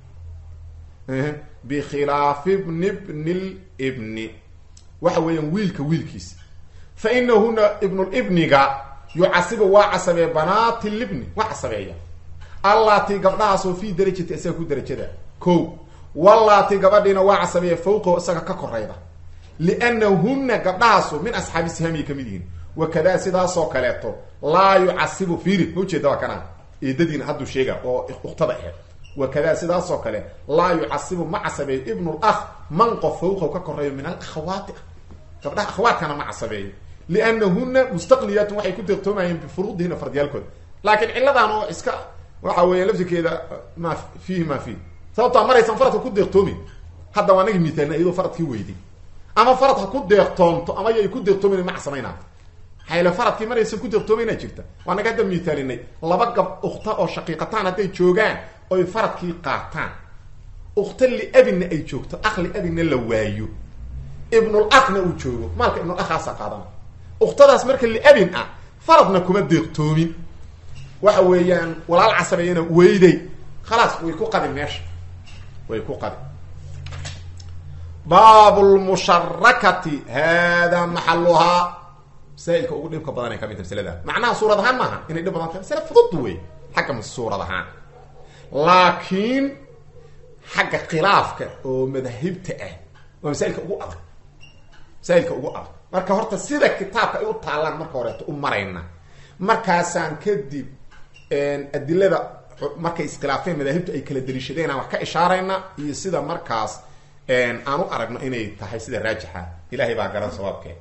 Speaker 1: bi khilaaf ibn ibn al-ibn waxa weeyaan wiilka wiilkiisa fa innahunna ibn al-ibniga yu'asibu wa asabe banati al-ibn wa asabeeya allati gabdhaasoo fi darajati asaga ku darajada ko wallati gabadhina waa casabeeya fawqo asaga ka koreyda li'annahunna gabdhaasoo min asxaabi sahmi kamidin wa kada sidaasoo kaleeto la yu'asibu fiiri ujeeda waa kana eedadiina haddu sheega oo ukhtada ah wa kada sidaasoo kale la yu'asibu ma casabeeya ibn al-akh man qof fawqo ka koreeyo min al-akhawat gabdhaha akhawaatkana ma casabeeya li'annahunna mustaqliyat waxay ku deeqtoomayeen bi furuudina fardiyalkood laakiin ciladan oo iska waxa weeye lafsikeeda ma fihi ma fi sababta maraysan faradka ku deeqtoomi hadda waa naga miitaalna iyadoo faradkii weydii ama faradka ku deeqtoonto ama ay ku deeqtoomin ma casameynaa hayla faradkii maraysan ku deeqtoomayna jirta waa naga hadda miitaalinay laba gab ukhta oo shaqiiqataan haday joogaan oo faradkii qaataan ukhta li abina ay joogto akh li abina la waayo ibn al-akhna uu joogo maalka ibn al-akhaasa qaadana ukhtadaas marka li abin ah faradna kuma deeqtoomin waxa weeyaan walaal casabeeyana weyday خلاص way ku qadin meesha way ku qadin باب المشركة هذا محلها سائلك ugu dhibka badan ay kamid tahay macnaha suuradahan maaha inay dhib badan tahay salaf fudud way xagga suuradahan laakiin xagga khilaafka oo madahibta ah waa saalka ugu adag saalka ugu adag marka horta sida kitaabka ay u taalaan marka hore u marayna markaasaan kadib een adilada markay iskhilaafeen madahibta ay kala daliishadeen aan wax ka ishaarayna iyo sida markaas een aanu aragno inay tahay sida raajixa ilaahay baa garan sababkeed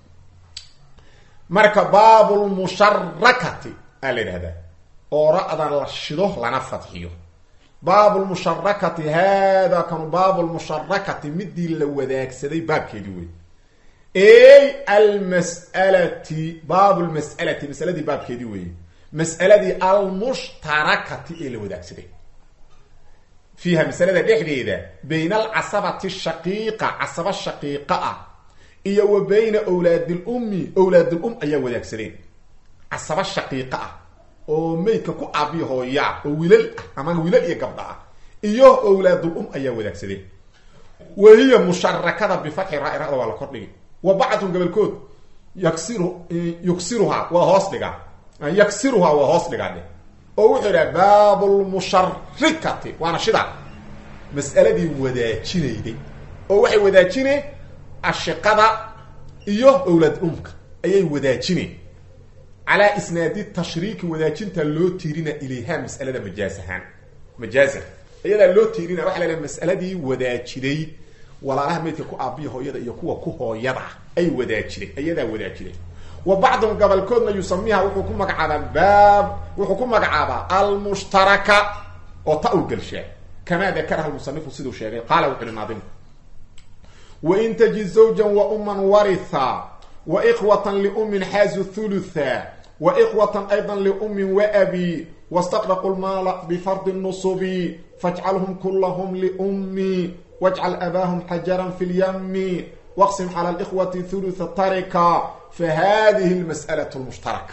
Speaker 1: marka baabul musharrakati alirahda oo ra'dan la shido lana fadhiyo baabul musharrakati hada kan baabul musharrakati midii la wadaagsaday baabkeedii way ay al mas'alati baabul mas'alati mas'aladii baabkeedii way mas'aladii al mushtarakati ee la wadaagsaday fiha mas'alada dhexdeeda bayna al asabati ash-shaqiqa asaba ash-shaqiqa iyo wa bayna awlaad al-ummi awlaad al-um ayaa wadaagsadeen asaba shaqiiqa ah oo meeyka ku aabiyo hooya oo wiilal ama wiilal iyo gabdha ah iyo awlaad al-um ayaa wadaagsadeen wahiya musharrakada bi fathi ra'ira wala kordhigi wa ba'dun gabalkood yaksiru yuksiruha wa hoos dhiga yaksiruha wa hoos dhiga oo wuxuu yiraahdaa baabul musharrikati waana shida mas'aladii wadaajinayday oo waxay wadaajinay ashqada iyo awlad umka ayay wadaajineen ala isnaadi tashriik wadaajinta loo tiirina ilayha mas'alada majaasahan majaasan ayada loo tiirina waxa la mas'aladii wadaajiday walaalaha meedka ku aabiyo hooyada iyo kuwa ku hooyada ay wadaajiday ayada wadaajiday wa ba'dhum gabalkoodna yusamiha wuxuu ku magacaabaa baab wuxuu ku magacaabaa al mushtaraka oo ta'ul shay kama dakaraha al-musannif sidoo sheegay qala wuxuu naadim وإن تجد زوجا وأما ورثا وإخوة لأم حاز الثلثا وإخوة أيضا لأم وأبي واستقرقوا المال بفرض النصب فاجعلهم كلهم لأمي واجعل أباهم حجرا في اليم واقسم على الإخوة ثلث التركة فهذه المسألة المشتركة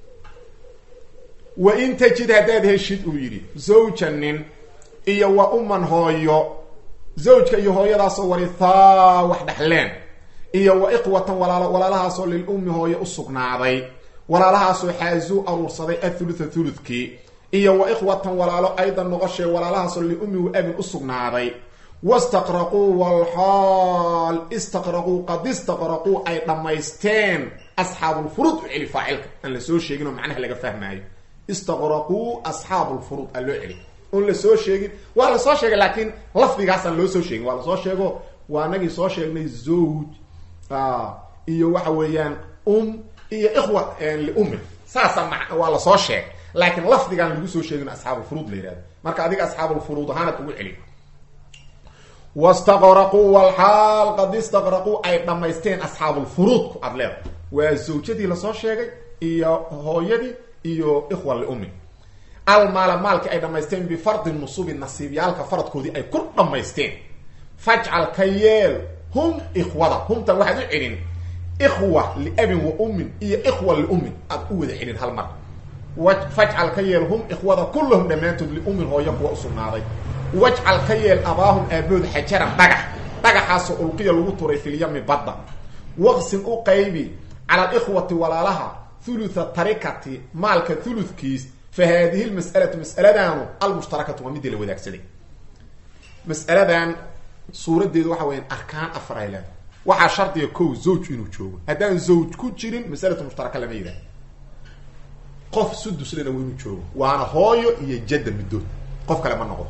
Speaker 1: وإن تجد هذا الشيء ويري زوجا إيا وأما هايو زوجك iyo hooyadaas oo warithaa wax dhaxleen iyo wa iqwatan walaala walaalahaas oo lil ummi hooyo u sugnaaday walaalahaas oo xaazu arursaday athuluth thuluthki iyo wa iqwatan walaalo aydan noqoshay walaalahaas oo lil ummi wa abin u sugnaaday wastaqraqu wal hal istaqraqu qad istaqraqu ay dhamaysteen ashaabul furud ili faa'ilka an la soo sheegino macnaha laga fahmaayo istaqraqu ashaabul furud allo ili on la soo sheegin waa la soo sheegay laakiin lafdigaas aan loo soo sheegin waa la soo sheego waa anagii soo sheegnay zawj ah iyo waxa weeyaan um iyo ikhwa li ummi saasa waa la soo sheegay laakiin lafdigaan lagu soo sheegin ashaabul furud leeyahay marka adiga ashaabul furud ahaan ugu celi wastaqraqu wal hal qad istaqraqu ay dhamaysteen ashaabul furud ku adleed waa zawjadii la soo sheegay iyo hooyadii iyo ikhwa li ummi المال مالك اي دمايستين بفرض النصوب النصيبيالك فرضكودي اي كل دمايستين فاجعل كيل هم اخوه هم تا واحد عينين اخوه لاب وام اي اخوه لام اد عينين هل مره فاجعل كيل هم اخوه كلهم دمانتود لام هو يقوى سنادي واجعل كيل اباهم ابود حجرا دغح دغحاس القيه لو توري في اليم بدا وقسم او قيبي على الاخوه ولا لها ثلث التركه مالك ثلث كيس فهذه المسألة مسألة المشتركة ومدي لوداك سدي مسألة صورة دي waxa weyn arkaan afrayla waxa shardiga koow zawj inuu joogo hadaan zawj ku jirin mas'alada mushtaraka lama yiraahdo qof sudus lena inuu joogo waana hooyo iyo jadda midood qof kale ma noqdo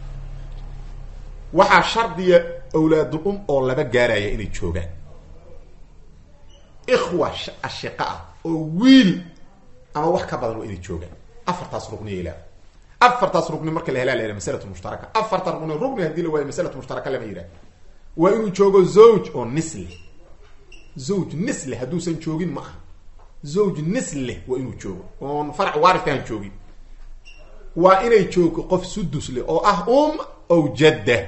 Speaker 1: waxa shardiga awlaad um oo laba gaaraya inay joogaan ikhwa ashiqa oo wiil ama wax ka badan inay joogaan afartaas rugni ila afartaas rugni marka la helaal ee mas'alada mushtaraka afartaas rugni rugni hadii la waayo mas'alada mushtaraka lama yiraahdo waa inuu joogo zawj oo nisli zawj nisli haduusan joogin ma aha zawj nisli waa inuu joogo oo farac waarithan joogin waa inay joogo qof sudus leh oo ah um oo jadda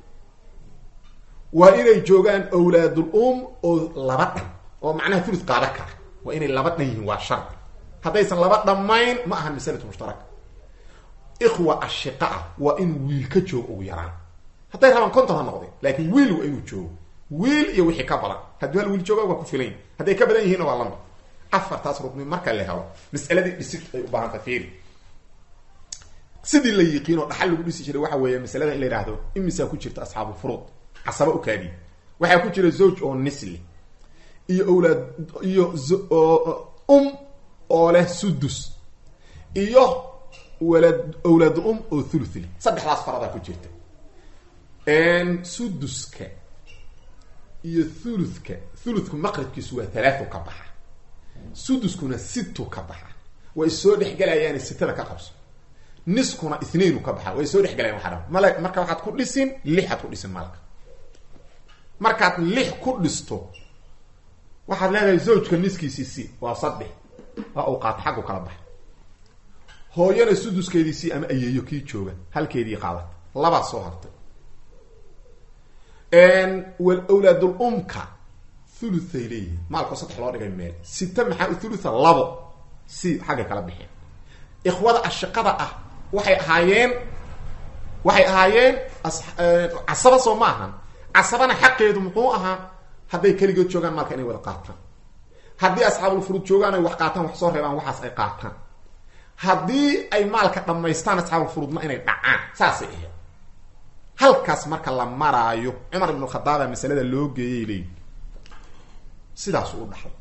Speaker 1: waa inay joogaan awlaadul um oo laba dhan oo macnaha thuluth qaada ka waa inay laba dhan yihiin waa shart hadaysan laba dhamayn ma aha mas'alada mushtaraka ikhwa ashiqa waa in wiil ka joog ugu yaraan hadday rabaan konton ha noqdeen laakiin wiil waa inuu joogo wiil iyo wixii ka badan haddii hal wiil jooga waa ku filan hadday ka badan yihiin waa lamid afartaas rukni marka la helo mas'aladii dhisid ay u baahan tahay fiir sidii la yiqiino dhaxal lagu dhisi jiray waxa weeye mas'alada in la yiraahdo imisa ku jirta asxaabul furuud casaba u kaadi waxa ku jira zawj oo nisli iyo awlaad iyo um oo leh sudus iyo walad awlaad um oo thuluth saddexdaas farada ku jirta en suduska iyo thuluthka thuluthku maqribkiisu waa thalaathu ka baxa suduskuna sittu ka baxa way soo dhexgalayaan sitada ka qabso niskuna ithnain ka baxa way soo dhexgalayaan waxa mala marka waxaad ku dhisin lix aad ku dhisin malka markaad lix ku dhisto waxaad leedahay zawjka niskiisii si waa saddex waa uu qaat xaq u kala bax hooyana suduskeedii ama ayeeyo kii jooga halkeedii qaadat laba soo hartay en wal awlaadul umka thuluthayli maalka saddex loo dhigay meel sita maxaa u thulutha labo si xaga kala bixin ikhwada ashqada ah waxay ahaayeen waxay ahaayeen asaba soo maahan asabana xaqeedu muxuu ahaa hadday kaligood joogaan maalka inay wada qaataan haddii asxaabul furuud joogaan ay wax qaataan wax soo reebaan waxaas ay qaataan haddii ay maalka dhamaystaan asxaabul furuudna inay dhacaan saasay ahayd halkaas marka la maraayo Umar ibn Khattab masalada loo geeyay leey sidaas uu dhaxay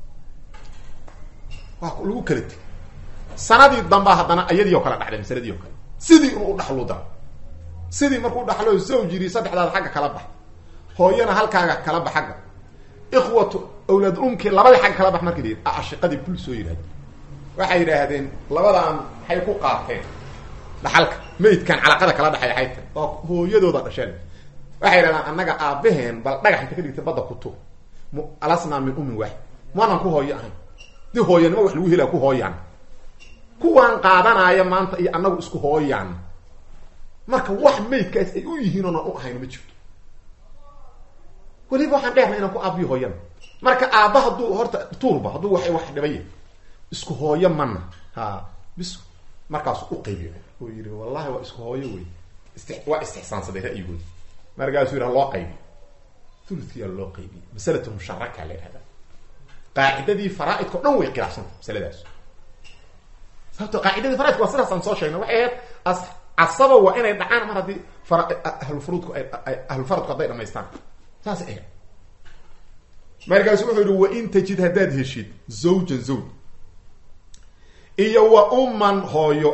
Speaker 1: waa lagu kala tag sanadii damba hadana ayadii oo kala dhacday masaladii oo kale sidii uu dhaxlo daa sidii markuu dhaxlo zawjiri saddexdaad xagga kala bax hooyana halkaaga kala bax xagga ikhwatu awlaad umki labada xagga kala bax markii ashqadii kul soo yiraahdo waxay yiraahdeen labadan waxay ku qaateen dhaxalka meydkan calaqada kala dhaxay hayta oo hooyadooda dhasheen waxay yiraahdaan annaga aabaheen bal dhagax inta ka dhigtay badda ku to alasna min ummi waahid waan ku hooyo ahay di hooyanimo wax lagu helaa ku hooyaan kuwaan qaadanaya maanta iyo annagu isku hooyaan marka wax meydkaas ay u yihiin oo u ahayn ma jirto waliba waxaan dheernaa inaan ku aabiyo hooyan marka aabba haduu horta tuurba haduu waxay wax dhibay isku hooyo manna ha bis markaas u qaybiyo oo yiri wallahi waa isku hooyo way waa istixsaan saday ra'yigood markaas yiri loo qaybiyo thuluthiyal loo qaybiyo masalatu musharraka leeyahay qaacidadii faraa'idku dhan way qiraacsan masaladaas sababtoo qaacidadii faraa'idku waa sidaas aan soo sheegnay waxay as asaba waa inay dhacaan mar hadii ahlul furuudku ay ahlul faradku haday dhamaystaan saas ah markaas wuxuu yiri wa in tajid hadad heshid zawjan zawj iyo wa umman hooyo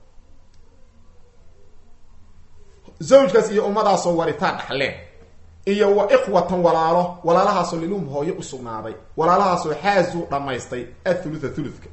Speaker 1: zawjkaas iyo ummadaas oo waritaan dhaxleen iyo wa ikhwatan walaalo walaalahaas oo lilum hooyo u sugnaaday walaalahaas oo xaasu dhamaystay athulutha thuluthka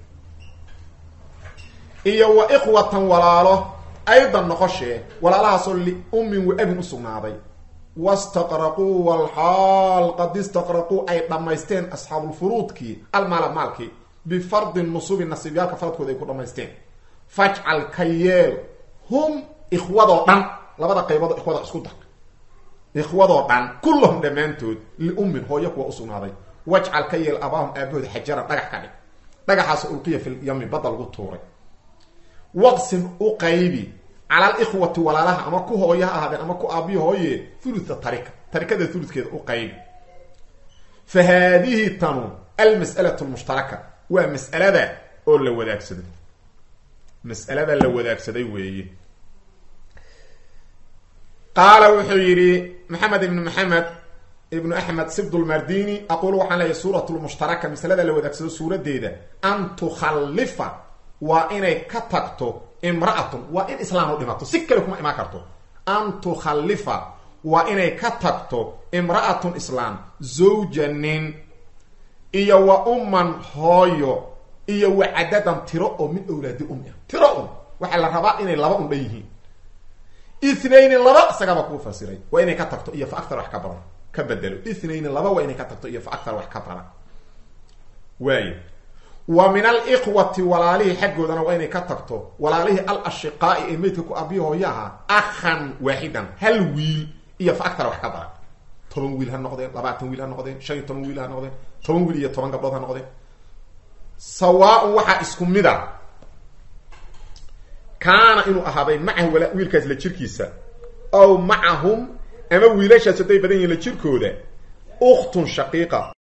Speaker 1: iyo wa ikhwatan walaalo aydan noqoshee walaalahaas oo li ummin wa abin u sugnaaday wastaqraqu wal hal qad istaqraqu ay dhamaysteen asxaabul furuudki al maal maalki bi fard nusub nasibiyalka faradkooda ay ku dhamaysteen faj'al kayel hum ikhwado dhan labada qaybood ikhwada isku dar ikhwado dhan kulluhum dhamaantood li ummin hooyo kuwa u sugnaaday waj'al kayel abahum abahood xajara dhagax ka dhig dhagaxaas ulqiya fil yami badal ugu tuuray waqsim u qaybi على الإخوة ولا لها أما كو هويها هذا أما كو أبي هوي ثلث الطريقة طريقة ذا ثلث كذا أقيم فهذه تنو المسألة المشتركة ومسألة ذا أول لو ذاك سدي مسألة ذا لو ذاك سدي وي قال وحيري محمد بن محمد ابن أحمد سبد المرديني أقول وحنا سورة المشتركة مسألة ذا لو ذاك سدي سورة ديدا أن تخلف وإني كتكتو امرأة وإن إسلام دماتو سكلكم إما كرتو أن تخلف وإن كتبتو امرأة إسلام زوجنين إيا وأمان هايو إيا وعددا ترأو من أولاد أمها ترأو وحال الرباء إني لبا أمبيه اثنين لبا سقابكو فاسرين وإن كتبتو إيا فأكثر وحكبرا كبدلو اثنين لبا وإن كتبتو إيا فأكثر وحكبرا واي ومن الإخوة ولاليه حقودنا وإني كتبتو ولاليه الأشقاء إميتكو أبيه وياها أخا واحدا هل ويل إيا فأكثر وحكبرا طبن ويل هالنقضين لبعتن ويل هالنقضين شيء طبن ويل هالنقضين طبن ويل إيا طبن قبضات هالنقضين سواء وحا اسكم مدى كان إنو أهابين معه ولا ويل كازل تشركيسا أو معهم أما ويلاشا سدي بدن يلا جيركودا أخت شقيقة